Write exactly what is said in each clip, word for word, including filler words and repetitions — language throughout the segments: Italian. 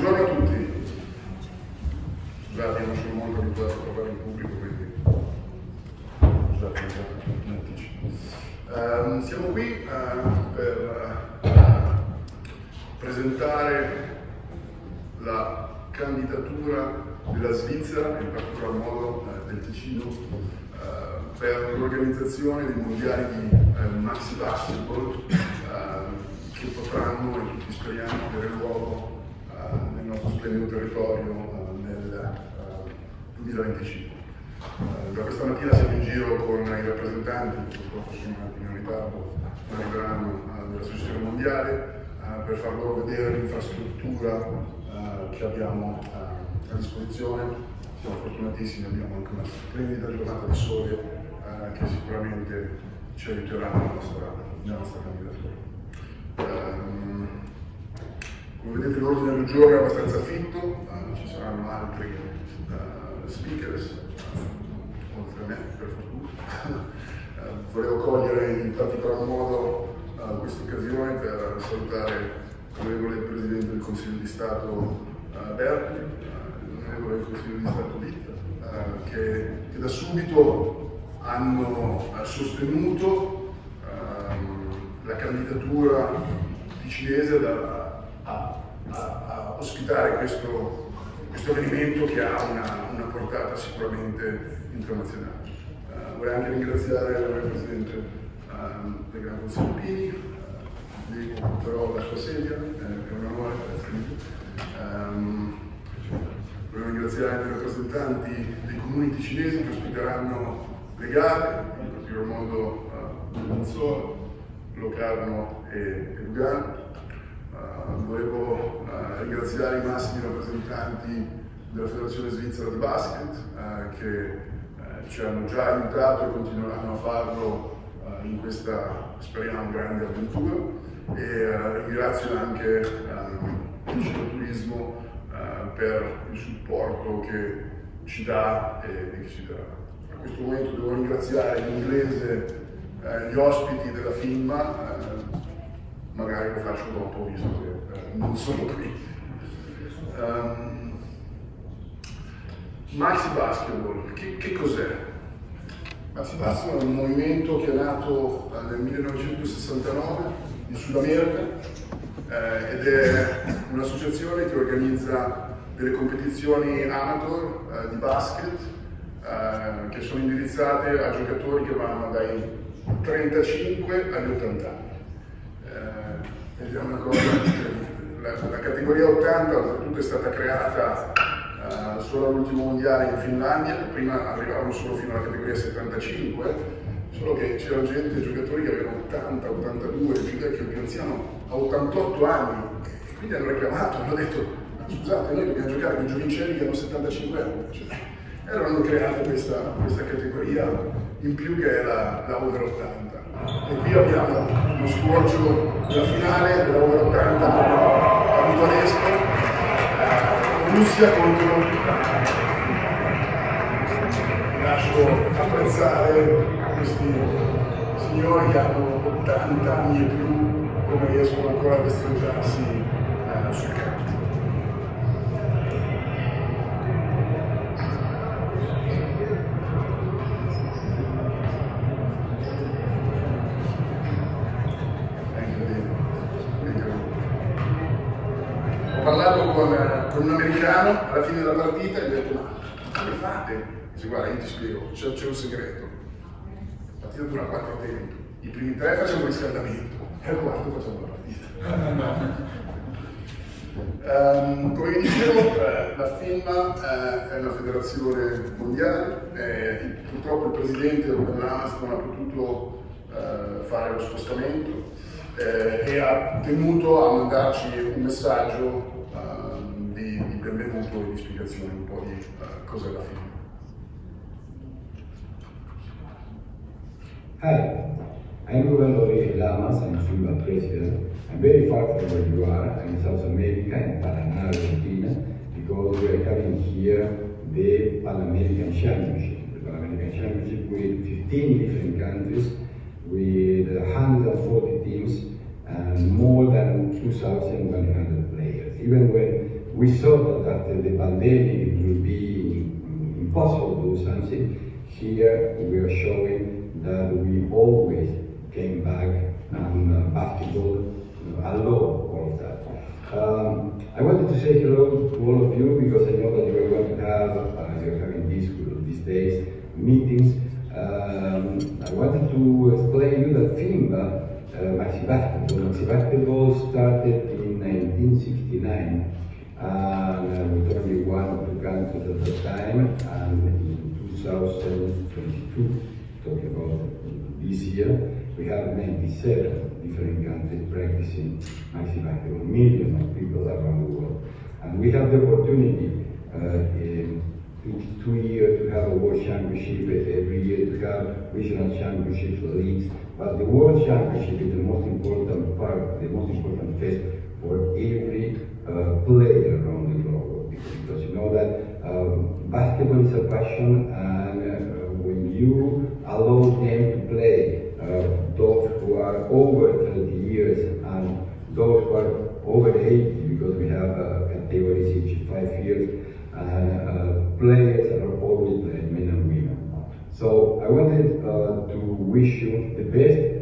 Buongiorno a tutti. Scusate, non sono molto abituato a parlare in pubblico, quindi scusate in anticipo. Uh, siamo qui uh, per uh, presentare la candidatura della Svizzera, in particolar modo uh, del Ticino, uh, per l'organizzazione dei mondiali di uh, Maxi Basketball uh, che potranno, e tutti speriamo, avere luogo uh, nel nostro splendido territorio uh, nel uh, duemilaventicinque. Uh, da questa mattina siamo in giro con i rappresentanti, purtroppo sono un attimo in ritardo, ma arriveranno uh, dell'Associazione Mondiale uh, per far loro vedere l'infrastruttura uh, che abbiamo uh, a disposizione. Siamo fortunatissimi, abbiamo anche una splendida giornata di sole uh, che sicuramente ci aiuterà nella nostra, nella nostra candidatura. Um, come vedete l'ordine del giorno è abbastanza fitto, uh, ci saranno altri uh, speakers, uh, oltre a me per fortuna. uh, volevo cogliere in particolar modo uh, questa occasione per salutare l'onorevole Presidente del Consiglio di Stato uh, Berti, uh, l'onorevole del Consiglio di Stato Witt, uh, che, che da subito hanno uh, sostenuto la candidatura ticinese da, a, a, a ospitare questo, questo avvenimento che ha una, una portata sicuramente internazionale. Uh, vorrei anche ringraziare il Presidente uh, del Gran Consiglio Pini, uh, gli occuperò la sua sedia, eh, è un onore essere qui. Um, vorrei ringraziare anche i rappresentanti dei comuni ticinesi che ospiteranno le gare, in particolar modo uh, Manzolo, Locarno e, e Lugano. Uh, volevo uh, ringraziare i massimi rappresentanti della Federazione Svizzera di Basket uh, che uh, ci hanno già aiutato e continueranno a farlo uh, in questa, speriamo, grande avventura, e uh, ringrazio anche uh, il cicloturismo uh, per il supporto che ci dà e, e che ci darà. A questo momento devo ringraziare in inglese Eh, gli ospiti della firma, eh, magari lo faccio dopo visto che eh, non sono qui. Um, Maxi Basketball, che, che cos'è? Maxi Basketball è un movimento che è nato eh, nel millenovecentosessantanove in Sud America eh, ed è un'associazione che organizza delle competizioni amateur eh, di basket eh, che sono indirizzate a giocatori che vanno dai trentacinque agli ottanta anni. Eh, ed è una cosa la, la categoria ottanta oltretutto è stata creata eh, solo all'ultimo mondiale in Finlandia, prima arrivavano solo fino alla categoria settantacinque, solo che c'era gente, giocatori che avevano ottanta, ottantadue, il più vecchio, il più anziano a ottantotto anni, e quindi hanno reclamato, hanno detto scusate, noi dobbiamo giocare con giovincelli che hanno settantacinque anni. Cioè, e allora hanno creato questa, questa categoria in più che è la, la over ottanta. E qui abbiamo lo scorcio della finale della over ottanta a Budanesco, eh, Russia contro l'Ucraina. Vi lascio apprezzare questi signori che hanno ottanta anni e più, come riescono ancora a destreggiarsi eh, sul campo. Ho parlato con, con un americano alla fine della partita e gli ho detto ma come fate? Dice guarda io ti spiego, c'è un segreto, la partita dura quattro tempi, i primi tre facciamo riscaldamento e al quarto facciamo la partita. um, come vi dicevo eh, la FINMA eh, è una federazione mondiale, eh, purtroppo il presidente Ruben Lammers non ha potuto eh, fare lo spostamento eh, e ha tenuto a mandarci un messaggio Di, di benvenuto e di spiegazione un po' di uh, cos'è la firma. Hi, I'm Ruben Lori Lammers, I'm FINMA president. I'm very far from where you are. I'm in South America, in Paraná, Argentina, because we are having here the Pan American Championship. The Pan American Championship with fifteen different countries, with one hundred forty teams, and more than two thousand one hundred players. Even when we saw that uh, the pandemic it will be impossible to do something. Here we are showing that we always came back and uh, basketball allowed all of that. Um, I wanted to say hello to all of you because I know that you are going to have, uh, you're having these, these days, meetings. Um, I wanted to explain you that FIMBA, uh, Maxi Basketball. Maxi Basketball started in nineteen sixty-nine, and uh, with only one or two countries at the time, and in two thousand twenty-two, talking about this year, we have ninety-seven different countries practicing Maxi Basketball, millions of people around the world. And we have the opportunity uh, in two, two years to have a World Championship, every year to have regional championships, leagues, but the World Championship is the most important part, the most important test for every uh, player around the globe. Because you know that um, basketball is a passion, and uh, when you allow them to play, uh, those who are over thirty years and those who are over eighty, because we have uh, categories each five years, and uh, players are always playing, men and women. So I wanted uh, to wish you the best.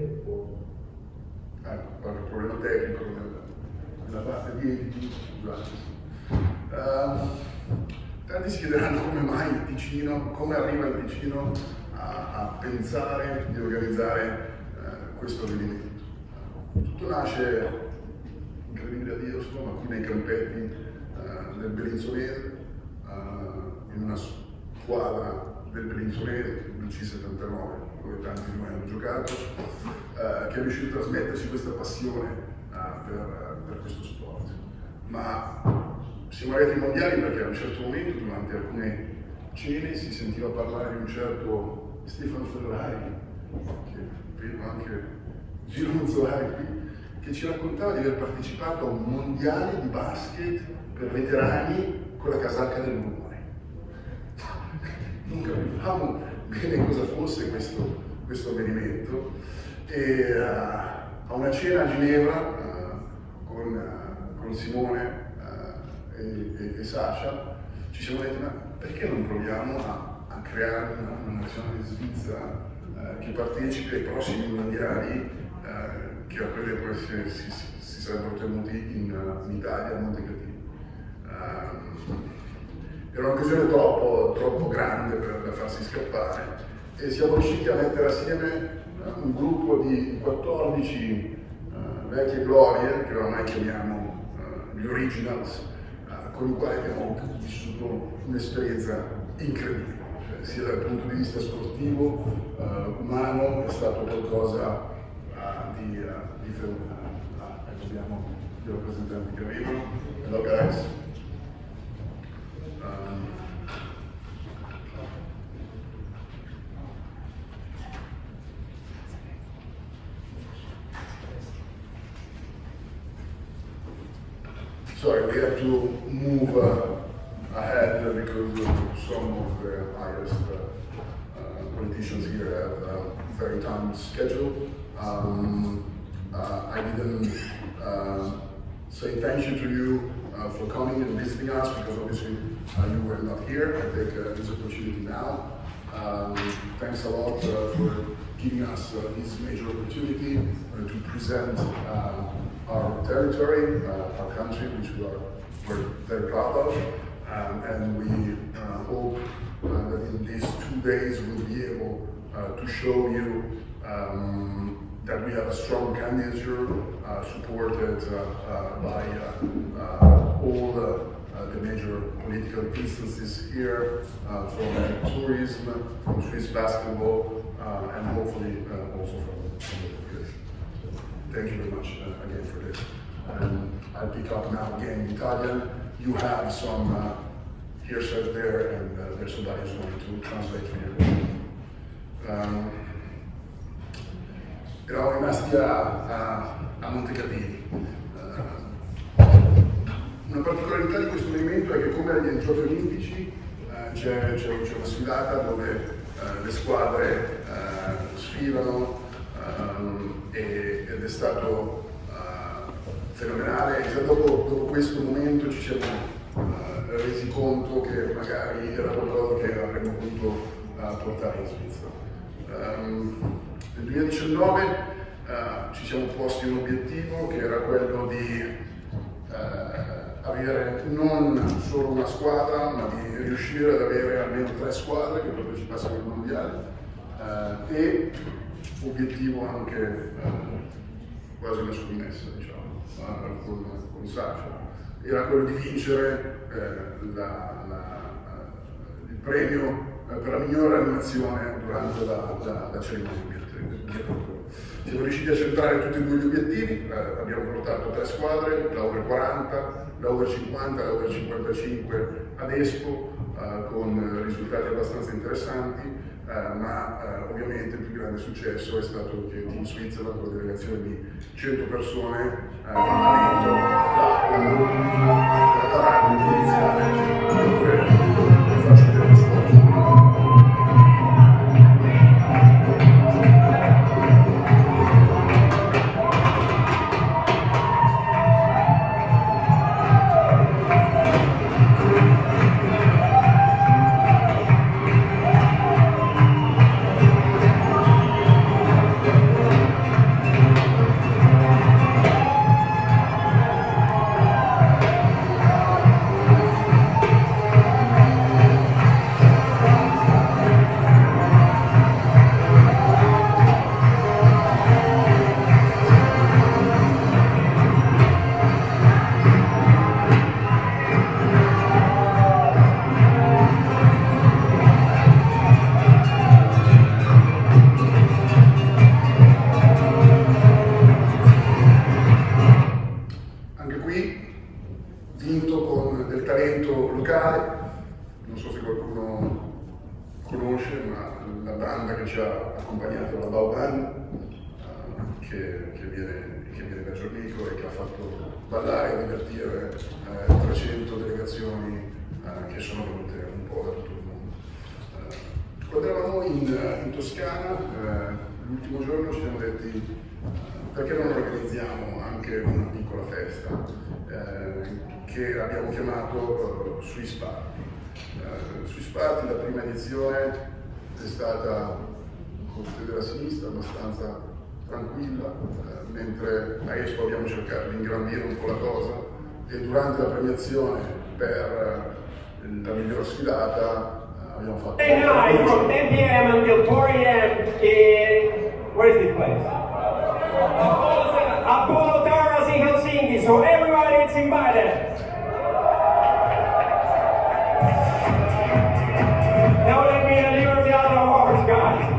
Ecco, qualche problema tecnico nella parte di scusate. Uh, tanti si chiederanno come mai il Ticino, come arriva il Ticino a, a pensare di organizzare uh, questo avvenimento. Uh, tutto nasce, incredibile a Dio, insomma, qui nei campetti uh, del Bellinzonese, uh, in una squadra del Bellinzonese, il B C settantanove, dove tanti di noi hanno giocato, uh, che è riuscito a trasmetterci questa passione uh, per, per questo sport. Ma siamo arrivati ai mondiali perché a un certo momento, durante alcune cene, si sentiva parlare di un certo Stefano Ferrari, che vedo anche Gino Monzolari qui, che ci raccontava di aver partecipato a un mondiale di basket per veterani con la casacca del rumore. Non capivamo bene cosa fosse questo, questo avvenimento, e uh, a una cena a Ginevra uh, con, uh, con Simone E, e, e Sasha ci siamo detti: ma perché non proviamo a, a creare una, una nazionale svizzera eh, che partecipi ai prossimi mondiali eh, che a breve poi si, si, si sarebbero tenuti in, in Italia, a Montecatini. Uh, era un'occasione troppo, troppo grande per, per farsi scappare, e siamo riusciti a mettere assieme uh, un gruppo di quattordici uh, vecchie glorie, che oramai chiamiamo uh, gli Originals, con i quali abbiamo vissuto un'esperienza incredibile, cioè, sia dal punto di vista sportivo, uh, umano, è stato qualcosa uh, di, uh, di fenomenale. Ah, ecco, abbiamo i rappresentanti che arrivano. Hello guys. Um, Sorry, we have to move uh, ahead because some of the highest uh, uh, politicians here have a very tight schedule. Um, uh, I didn't uh, say thank you to you uh, for coming and visiting us, because obviously uh, you were not here. I take uh, this opportunity now. Um, thanks a lot uh, for giving us uh, this major opportunity uh, to present uh, our territory, uh, our country, which we are we're very proud of, um, and we uh, hope uh, that in these two days we'll be able uh, to show you um, that we have a strong candidature uh, supported uh, uh, by uh, uh, all the, uh, the major political instances here, uh, from tourism, from Swiss basketball, uh, and hopefully uh, also from, from the population. Thank you very much uh, again for this. Um, I'll pick up now again in Italian. You have some uh, hearsay there, and uh, there's somebody who's going to translate for you. Um, eravamo rimasti a, a, a Montecatini. Uh, una particolarità di questo movimento è che, come agli Giochi Olimpici, uh, c'è, c'è, c'è una sfilata dove uh, le squadre uh, sfilano. Um, e, ed è stato uh, fenomenale. E già dopo, dopo questo momento ci siamo resi conto che magari era qualcosa che avremmo potuto uh, portare in Svizzera. Um, nel duemiladiciannove uh, ci siamo posti un obiettivo che era quello di uh, avere non solo una squadra, ma di riuscire ad avere almeno tre squadre che partecipassero ai mondiali uh, e obiettivo anche uh, quasi una scommessa, diciamo, uh, con, con Sasha. Era quello di vincere eh, la, la, il premio eh, per la migliore animazione durante la, la, la cerimonia di apertura. Siamo riusciti a centrare tutti e due gli obiettivi, eh, abbiamo portato tre squadre, la over quaranta, la over cinquanta e la over cinquantacinque ad Expo, eh, con risultati abbastanza interessanti, eh, ma eh, ovviamente il più grande successo è stato che Team Switzerland, con una delegazione di cento persone, eh, ha vinto la Tarabia iniziale, dove faccio vedere lo sport. Vinto con del talento locale, non so se qualcuno conosce, ma la banda che ci ha accompagnato, la Bauban, uh, che, che, viene, che viene da Giornico e che ha fatto ballare e divertire uh, trecento delegazioni uh, che sono venute un po' da tutto il mondo. Uh, quando eravamo in, in Toscana, uh, l'ultimo giorno ci siamo detti uh, perché non organizziamo anche una piccola festa, uh, che abbiamo chiamato uh, Swiss Party. Uh, Swiss Party, la prima edizione è stata, come potete vedere a sinistra, abbastanza tranquilla, uh, mentre a Expo abbiamo cercato di ingrandire un po' la cosa e durante la premiazione per uh, la miglior sfidata uh, abbiamo fatto... Hey, night from ten p m until four a m in... where is this place? Apollo Terrace in Helsinki, so everybody is invited. Now let me deliver the other awards, guys.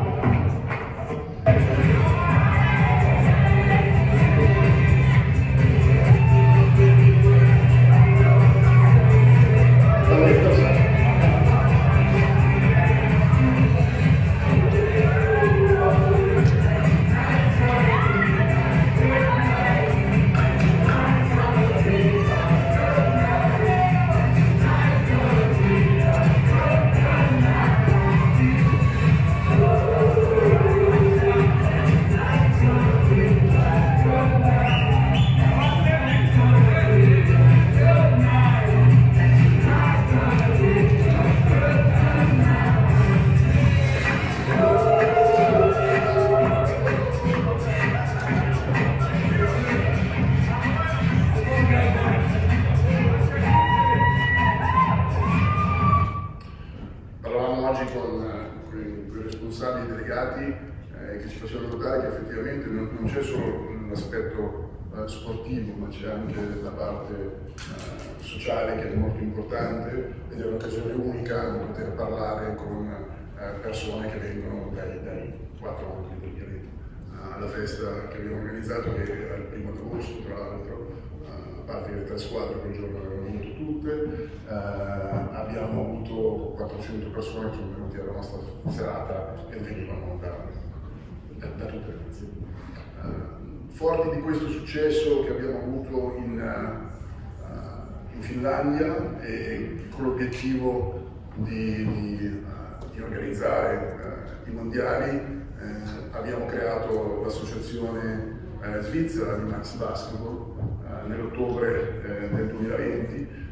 Responsabili delegati eh, che ci facevano notare che effettivamente non, non c'è solo l'aspetto eh, sportivo, ma c'è anche la parte eh, sociale che è molto importante ed è un'occasione unica di poter parlare con eh, persone che vengono dai, dai quattro angoli del pianeta. Uh, alla festa che abbiamo organizzato, che era il primo agosto tra l'altro, a parte le tre squadre quel giorno avevano vinto tutte, eh, abbiamo avuto quattrocento persone che sono venute alla nostra serata e venivano da, da, da tutte le nazioni. Eh, forti di questo successo che abbiamo avuto in, uh, in Finlandia e con l'obiettivo di, di, uh, di organizzare uh, i mondiali, eh, abbiamo creato l'associazione eh, svizzera di Max Basketball nell'ottobre eh, del duemilaventi, eh,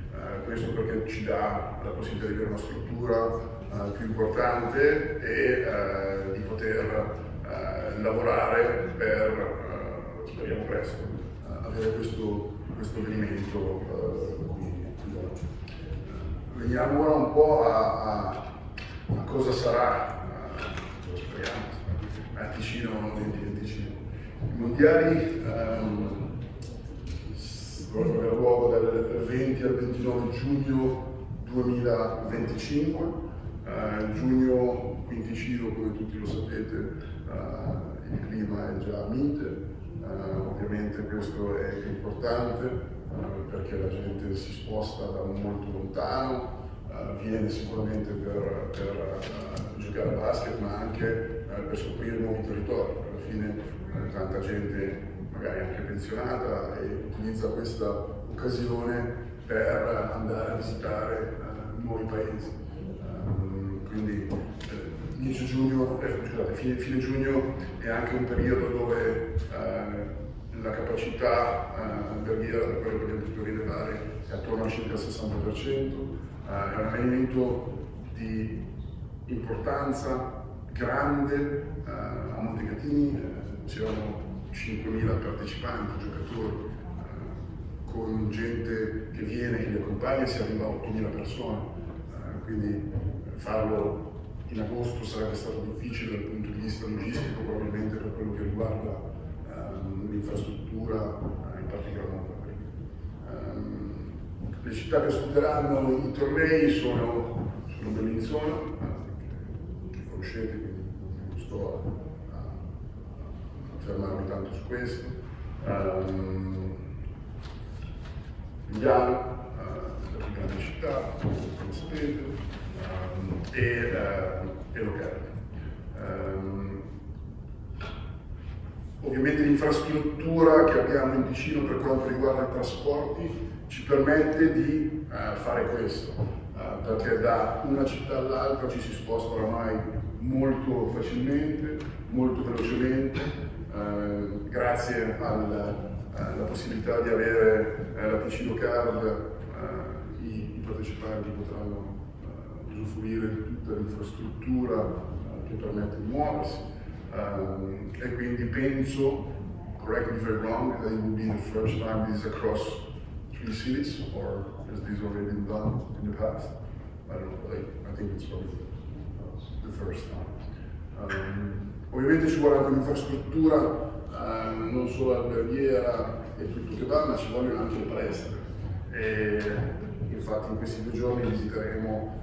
questo perché ci dà la possibilità di avere una struttura uh, più importante e uh, di poter uh, lavorare per, uh, speriamo presto, uh, avere questo, questo avvenimento uh, qui. Uh, veniamo ora un po' a, a, a cosa sarà, uh, cosa speriamo, a Ticino duemilaventicinque. I mondiali um, dovranno avere luogo dal venti al ventinove giugno duemilaventicinque. Uh, giugno quinticino, come tutti lo sapete, uh, il clima è già mite, uh, ovviamente questo è importante uh, perché la gente si sposta da molto lontano, uh, viene sicuramente per, per uh, giocare a basket, ma anche uh, per scoprire nuovi territori. Alla fine uh, tanta gente, magari anche pensionata, e utilizza questa occasione per andare a visitare uh, nuovi paesi. Um, quindi uh, inizio giugno, eh, scusate, fine, fine giugno è anche un periodo dove uh, la capacità uh, alberghiera, da quello che abbiamo potuto rilevare, è attorno al circa il sessanta per cento. Uh, è un avvenimento di importanza grande. Uh, a Montecatini uh, c'erano cinquemila partecipanti, giocatori, eh, con gente che viene, che li accompagna, si arriva a ottomila persone, eh, quindi farlo in agosto sarebbe stato difficile dal punto di vista logistico, probabilmente per quello che riguarda eh, l'infrastruttura, eh, in particolar modo. Um, le città che ospiteranno i tornei sono, sono Bellinzona, eh, che conoscete, quindi non sto fermarmi tanto su questo, um, Milano, uh, la più grande città, come sapete, um, e, uh, e locale. Um, ovviamente l'infrastruttura che abbiamo in Ticino per quanto riguarda i trasporti ci permette di uh, fare questo, uh, perché da una città all'altra ci si sposta oramai molto facilmente, molto velocemente. Uh, grazie alla, alla possibilità di avere uh, la Ticino Card, uh, i, i partecipanti potranno uh, usufruire di tutta l'infrastruttura uh, che permette di muoversi, um, e quindi penso, correct me if I'm wrong, that it will be the first time this is across three cities, or has this already been done in the past? I don't know, like, I think it's probably uh, the first time. Um, Ovviamente ci vuole anche un'infrastruttura, eh, non solo alberghiera e tutto che va, ma ci vogliono anche le palestre. E infatti in questi due giorni visiteremo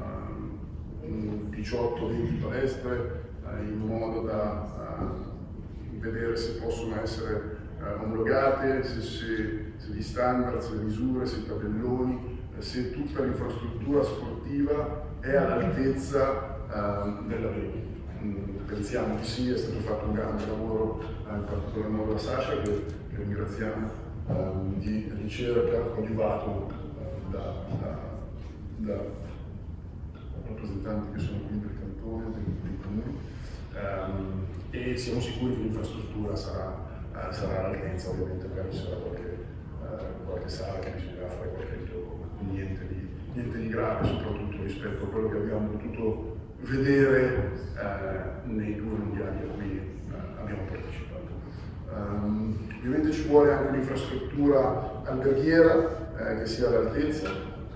eh, diciotto venti palestre eh, in modo da eh, vedere se possono essere eh, omologate, se, se, se gli standard, se le misure, se i tabelloni, eh, se tutta l'infrastruttura sportiva è all'altezza eh, dell'avvenimento. Pensiamo di sì, è stato fatto un grande lavoro, eh, in particolar modo da Sasha, che, che ringraziamo, eh, di ricerca coadiuvato eh, da, da, da rappresentanti che sono qui del cantone, dei, dei comuni, um, e siamo sicuri che l'infrastruttura sarà, uh, sarà all'altezza. Ovviamente magari ci sarà qualche, uh, qualche sala che bisognerà fare qualche ritocco, niente di, niente di grave, soprattutto rispetto a quello che abbiamo potuto vedere eh, nei due mondiali a cui eh, abbiamo partecipato. Um, ovviamente ci vuole anche un'infrastruttura alberghiera eh, che sia all'altezza,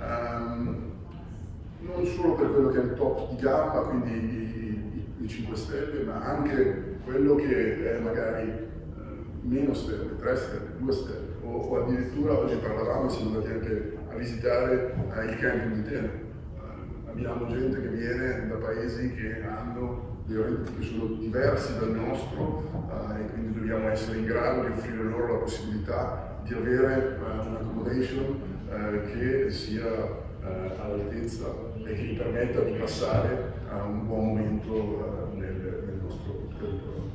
um, non solo per quello che è il top di gamma, quindi i, i, i cinque stelle, ma anche quello che è magari eh, meno stelle, tre stelle, due stelle, o, o addirittura oggi parlavamo, siamo andati anche a visitare eh, il camping di Tenerife. Abbiamo gente che viene da paesi che hanno dei redditi che sono diversi dal nostro, eh, e quindi dobbiamo essere in grado di offrire loro la possibilità di avere eh, un'accommodation eh, che sia eh, all'altezza e che gli permetta di passare a un buon momento eh, nel, nel nostro territorio.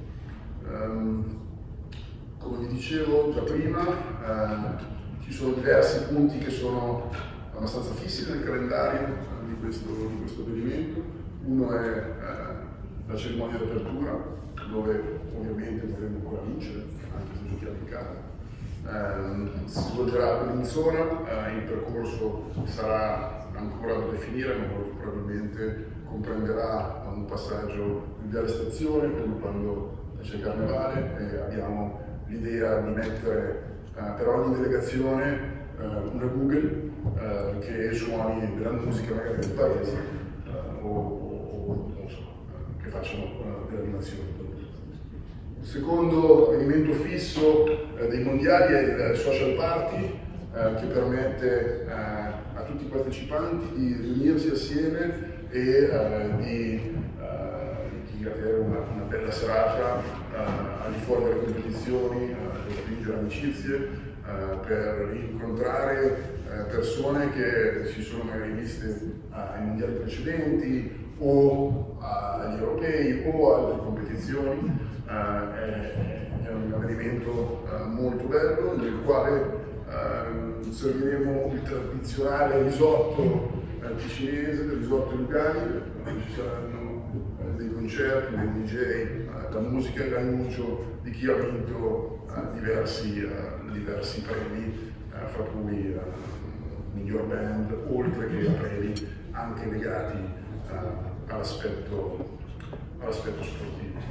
Um, come vi dicevo già prima, eh, ci sono diversi punti che sono abbastanza fissi nel calendario di questo, di questo avvenimento. Uno è eh, la cerimonia d'apertura, dove ovviamente dovremo ancora vincere, anche se giochiamo in casa, ehm, si svolgerà a Bellinzona, eh, il percorso sarà ancora da definire, ma molto probabilmente comprenderà un passaggio di Viale Stazione, quindi quando c'è il carnevale, e abbiamo l'idea di mettere eh, per ogni delegazione eh, una Google eh, che suoni della musica magari del paese eh, o, o non so, eh, che facciano eh, delle animazioni. Il secondo avvenimento fisso eh, dei mondiali è il Social Party, eh, che permette eh, a tutti i partecipanti di riunirsi assieme e eh, di, eh, di avere una, una bella serata eh, al di fuori delle competizioni, eh, per stringere amicizie, eh, per incontrare eh, persone che si sono magari viste eh, ai mondiali precedenti o agli europei o altre competizioni. Eh, è, è un avvenimento eh, molto bello nel quale eh, serviremo il tradizionale risotto eh, ticinese, del risotto Lugani, ci saranno eh, dei concerti, dei D J, eh, la musica e l'annuncio di chi ha vinto eh, diversi, eh, diversi premi, eh, fra cui eh, miglior band, oltre che a premi anche legati eh, all'aspetto all'aspetto sportivo.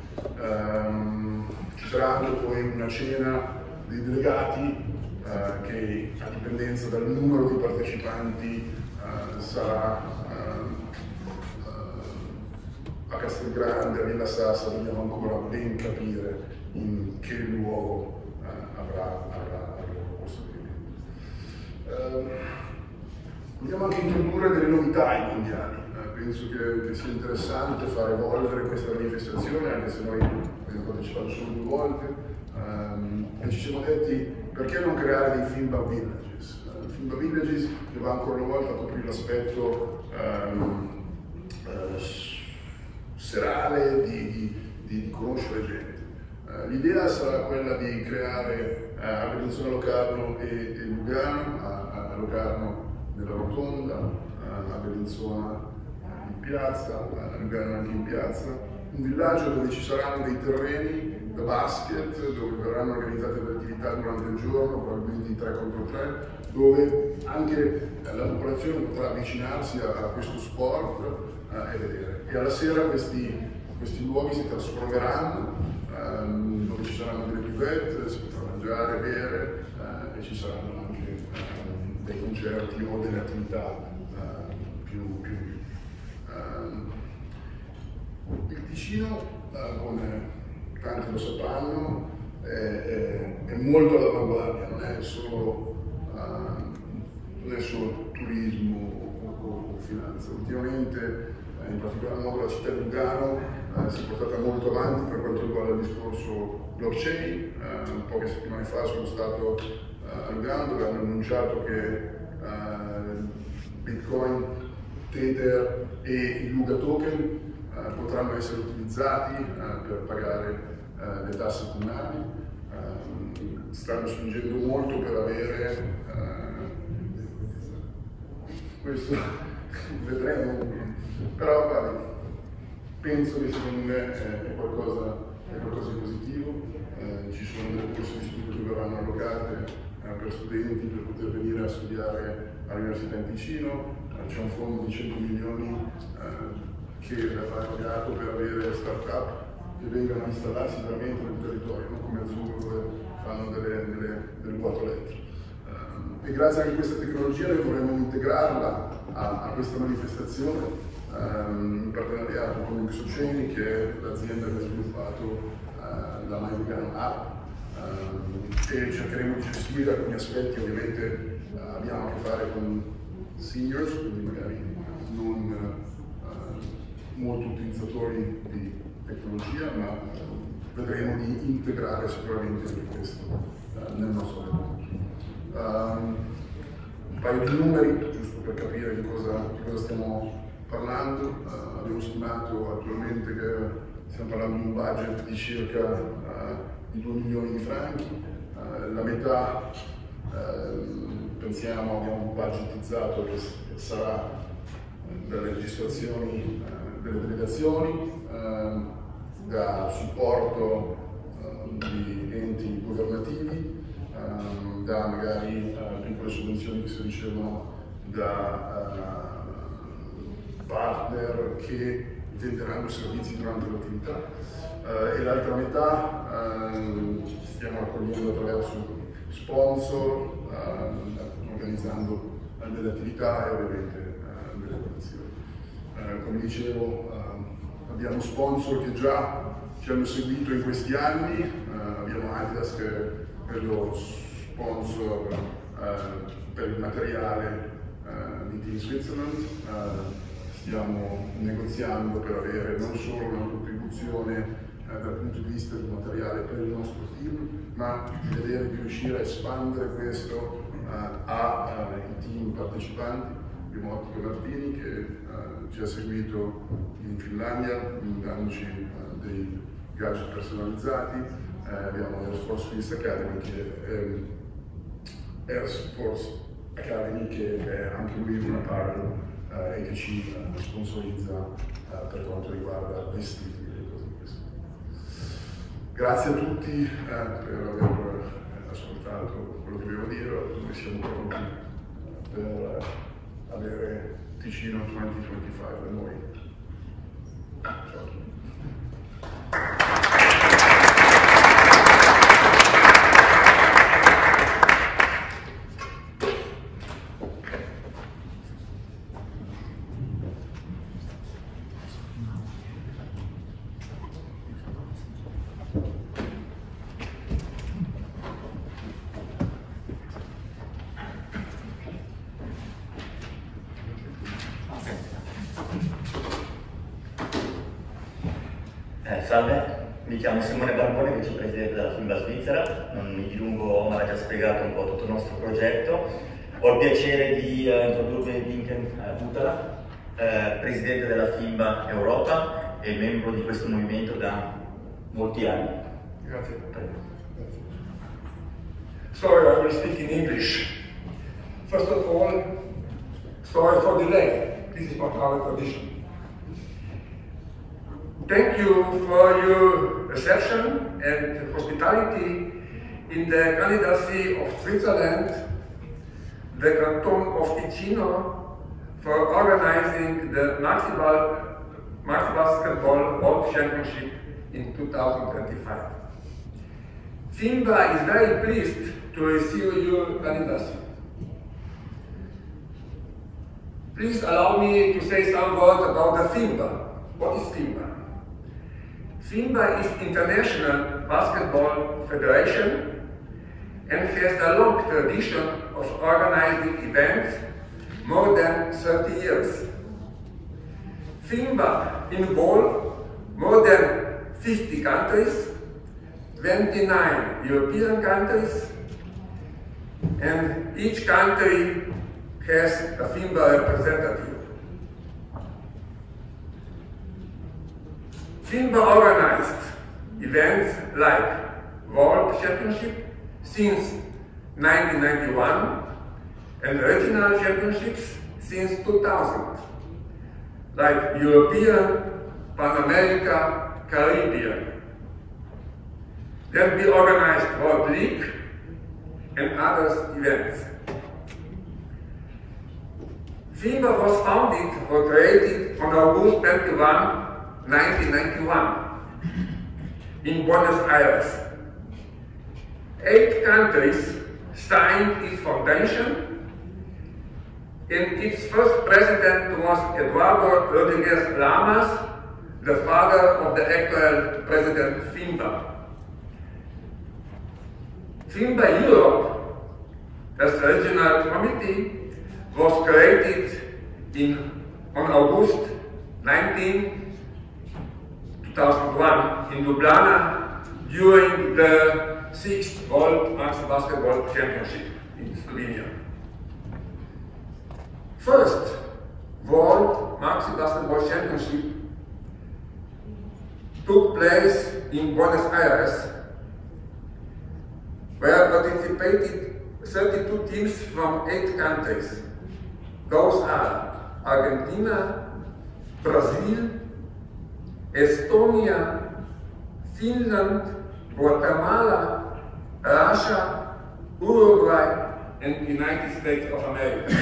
Um, ci sarà anche poi una cena dei delegati uh, che a dipendenza dal numero di partecipanti uh, sarà uh, uh, a Castelgrande, a Villa Sassa, dobbiamo ancora ben capire in che luogo uh, avrà, avrà, avrà questo evento. Uh, vogliamo anche introdurre delle novità ai mondiali. Penso che, che sia interessante far evolvere questa manifestazione, anche se noi abbiamo partecipato solo due volte, um, e ci siamo detti perché non creare dei Finba Villages. Uh, Finba Villages che va ancora una volta a coprire l'aspetto um, uh, serale di, di, di, di conoscere gente. Uh, L'idea sarà quella di creare uh, a Bellinzona Locarno e, e Lugano, a, a Locarno nella Rotonda, uh, a Bellinzona piazza, a Lugano anche in piazza, un villaggio dove ci saranno dei terreni da basket, dove verranno organizzate delle attività durante il giorno, probabilmente in tre contro tre, dove anche la popolazione potrà avvicinarsi a, a questo sport eh, e vedere. E alla sera questi, questi luoghi si trasformeranno, ehm, dove ci saranno delle buvette, si potrà mangiare, bere eh, e ci saranno anche eh, dei concerti o delle attività eh, più, più il Ticino, eh, come tanti lo sapranno, è, è, è molto all'avanguardia, non è solo, uh, non è solo turismo o, o, o finanza. Ultimamente, eh, in particolar modo la città di Lugano eh, si è portata molto avanti per quanto riguarda il discorso blockchain. Eh, poche settimane fa sono stato eh, a Lugano dove hanno annunciato che eh, Bitcoin, Tether e i Luga token eh, potranno essere utilizzati eh, per pagare eh, le tasse comunali. Eh, stanno spingendo molto per avere eh, questo, vedremo, però vabbè, penso che secondo me è, è, qualcosa, è qualcosa di positivo. Eh, ci sono delle borse di studio che verranno allocate eh, per studenti per poter venire a studiare all'Università in Ticino. C'è un fondo di cento milioni eh, che verrà erogato per avere start-up che vengano a installarsi veramente nel territorio, non come Azzurro dove fanno delle, delle, delle boatolette. Eh, e grazie anche a questa tecnologia noi vorremmo integrarla a, a questa manifestazione ehm, in partenariato con Xoceni, che è l'azienda che ha sviluppato eh, la My Lugano App, ehm, e cercheremo di gestire alcuni aspetti. Ovviamente eh, abbiamo a che fare con seniors, quindi magari non uh, molto utilizzatori di tecnologia, ma uh, vedremo di integrare sicuramente anche questo uh, nel nostro lavoro. Um, un paio di numeri, giusto per capire di cosa, di cosa stiamo parlando. Uh, abbiamo stimato attualmente che stiamo parlando di un budget di circa uh, di due milioni di franchi, uh, la metà uh, pensiamo, abbiamo budgetizzato che sarà dalle registrazioni eh, delle delegazioni, eh, da supporto eh, di enti governativi, eh, da magari uh, piccole sovvenzioni che si ricevono da uh, partner che venderanno servizi durante l'attività, uh, e l'altra metà uh, stiamo raccogliendo attraverso sponsor, uh, organizzando delle attività e ovviamente uh, delle donazioni. Uh, come dicevo, uh, abbiamo sponsor che già ci hanno seguito in questi anni, uh, abbiamo Adidas che è lo sponsor uh, per il materiale uh, di Team Switzerland. Uh, stiamo negoziando per avere non solo una contribuzione uh, dal punto di vista del materiale per il nostro team, ma di vedere di riuscire a espandere questo uh, ai uh, team partecipanti. Abbiamo Ottico Martini che uh, ci ha seguito in Finlandia, dandoci uh, dei gadget personalizzati, uh, abbiamo Air Force Police Academy che è, Air Force Academy che è anche lui una partner uh, e che ci uh, sponsorizza uh, per quanto riguarda vestiti e cose di questo. Grazie a tutti uh, per aver ascoltato quello che avevo a dire. Noi siamo pronti uh, per uh, avere Ticino duemilaventicinque da noi. Ciao a tutti. Eh, salve, mi chiamo Simone Barbone, vicepresidente della FIMBA Svizzera. Non mi dilungo, Omar ha già spiegato un po' tutto il nostro progetto. Ho il piacere di uh, introdurre Dinken uh, Butala, uh, presidente della FIMBA Europa e membro di questo movimento da molti anni. Grazie. Sorry, I will speak in English. First of all, sorry for delay. This is not our tradition. Thank you for your reception and hospitality in the candidacy of Switzerland, the Canton of Ticino, for organizing the Maxi Basketball World Championship in two thousand twenty-five. FIMBA is very pleased to receive your candidacy. Please allow me to say some words about the FIMBA. What is FIMBA? FIMBA is International Basketball Federation and has a long tradition of organizing events, more than thirty years. FIMBA involves more than fifty countries, twenty-nine European countries, and each country has a FIMBA representative. FIMBA organized events like World Championship since nineteen ninety-one and regional championships since two thousand, like European, Pan America, Caribbean. Then we organized World League and other events. FIMBA was founded or created on August twenty-first, nineteen ninety-one in Buenos Aires. Eight countries signed its foundation, and its first president was Eduardo Rodriguez Lamas, the father of the actual President FIMBA. FIMBA Europe, as a regional committee, was created in, on August nineteenth, two thousand one in Ljubljana during the sixth World Maxi Basketball Championship in Slovenia. First World Maxi Basketball Championship took place in Buenos Aires, where participated thirty-two teams from eight countries. Those are Argentina, Brazil, Estonia, Finland, Guatemala, Russia, Uruguay, and United States of America.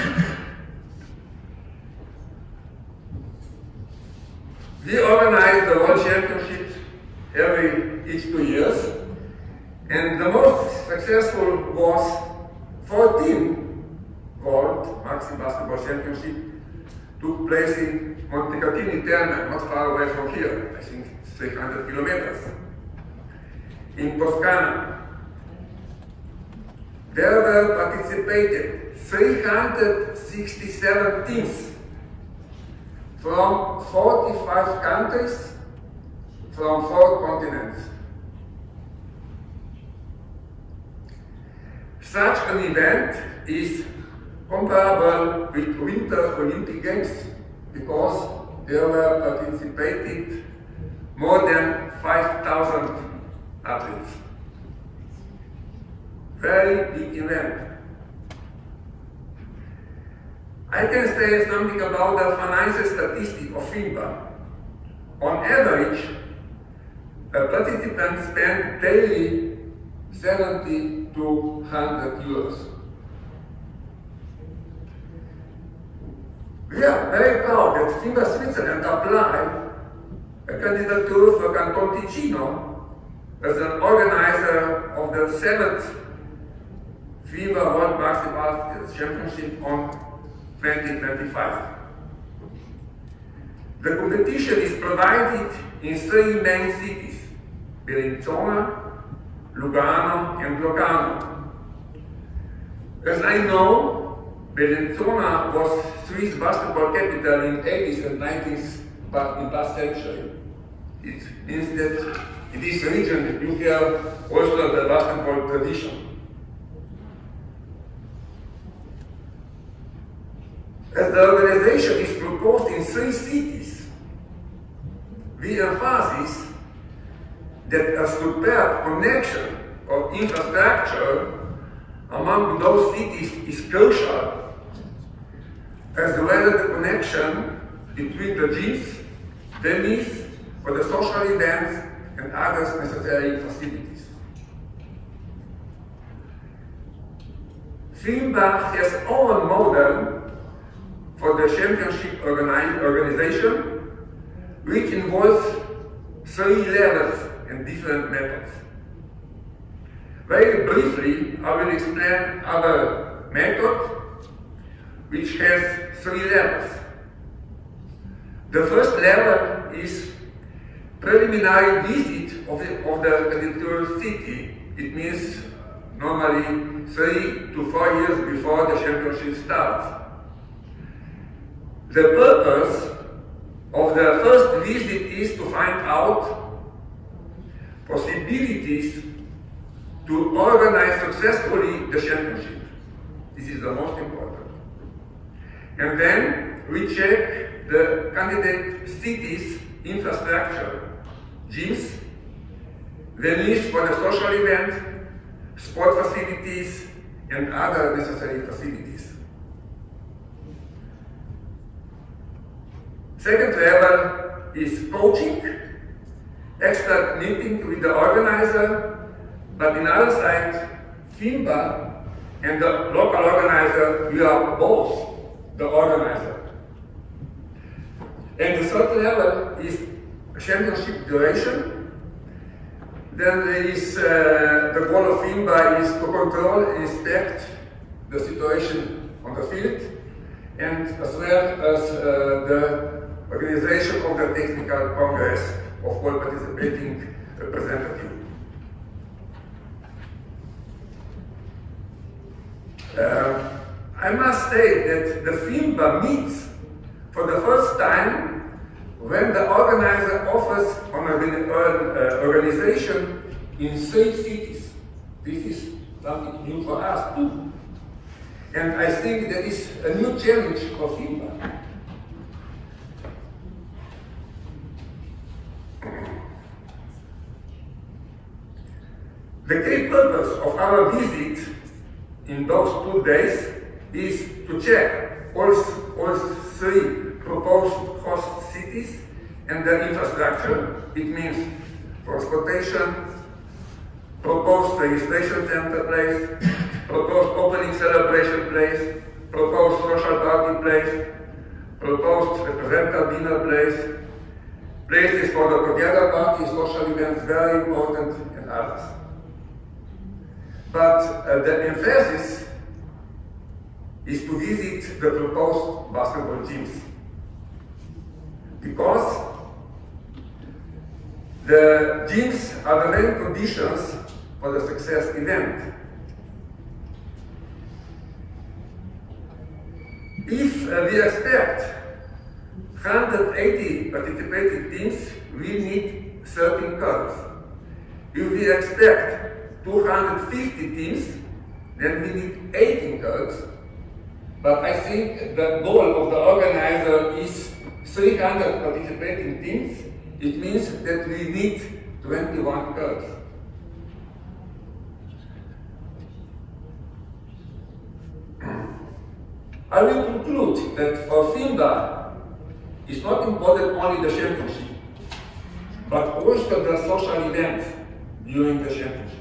We organize the World Championships every each two years, and the most successful was fourteen World Maxi Basketball Championship took place in Montecatini Terme, not far away from here, I think three hundred kilometers, in Toscana. There were participated three hundred sixty-seven teams from forty-five countries from four continents. Such an event is comparable with Winter Olympic Games because there were participated more than five thousand athletes. Very big event. I can say something about the financial statistic of FIBA. On average, a participant spends daily seventy to one hundred euros. We are very proud that FIBA Switzerland applied a candidature for Canton Ticino as an organizer of the seventh FIBA World Basketball Championship on twenty twenty-five. The competition is provided in three main cities, Bellinzona, Lugano, and Locarno. As I know, Bellinzona was Swiss basketball capital in eighties and nineties in past century. It means that in this region you have also the basketball tradition. As the organization is proposed in three cities, we emphasize that a superb connection of infrastructure among those cities is crucial, as well as the connection between the gyms, venues for the social events, and other necessary facilities. FIBA has own model for the championship organi organization, which involves three levels and different methods. Very briefly, I will explain our method, which has three levels. The first level is preliminary visit of the, of the candidature city. It means normally three to four years before the championship starts. The purpose of the first visit is to find out possibilities to organize successfully the championship. This is the most important. And then we check the candidate city's infrastructure, gyms, venues for the social events, sport facilities, and other necessary facilities. Second level is coaching, expert meeting with the organizer, but in other side, FIBA and the local organizer, we are both the organizer. And the third level is championship duration. Then there is uh, the goal of FIBA is to control and inspect the situation on the field, and as well as uh, the organization of the Technical Congress of all participating representatives. Uh, I must say that the FIBA meets for the first time when the organizer offers an uh, organization in three cities. This is something new for us too. And I think that is a new challenge for FIBA. The key purpose of our visit in those two days is to check all, all three proposed host cities and their infrastructure. It means transportation, proposed registration center place, proposed opening celebration place, proposed social party place, proposed representative dinner place, places for the together party, social events, very important, and others. But uh, the emphasis is to visit the proposed basketball gyms, because the gyms are the main conditions for the success event. If uh, we expect one hundred eighty participating teams, we need thirteen courts. If we expect two hundred fifty teams, then we need eighteen courts. But I think the goal of the organizer is three hundred participating teams. It means that we need twenty-one courts. I will conclude that for FINBA, it's not important only the championship, but also the social events during the championship.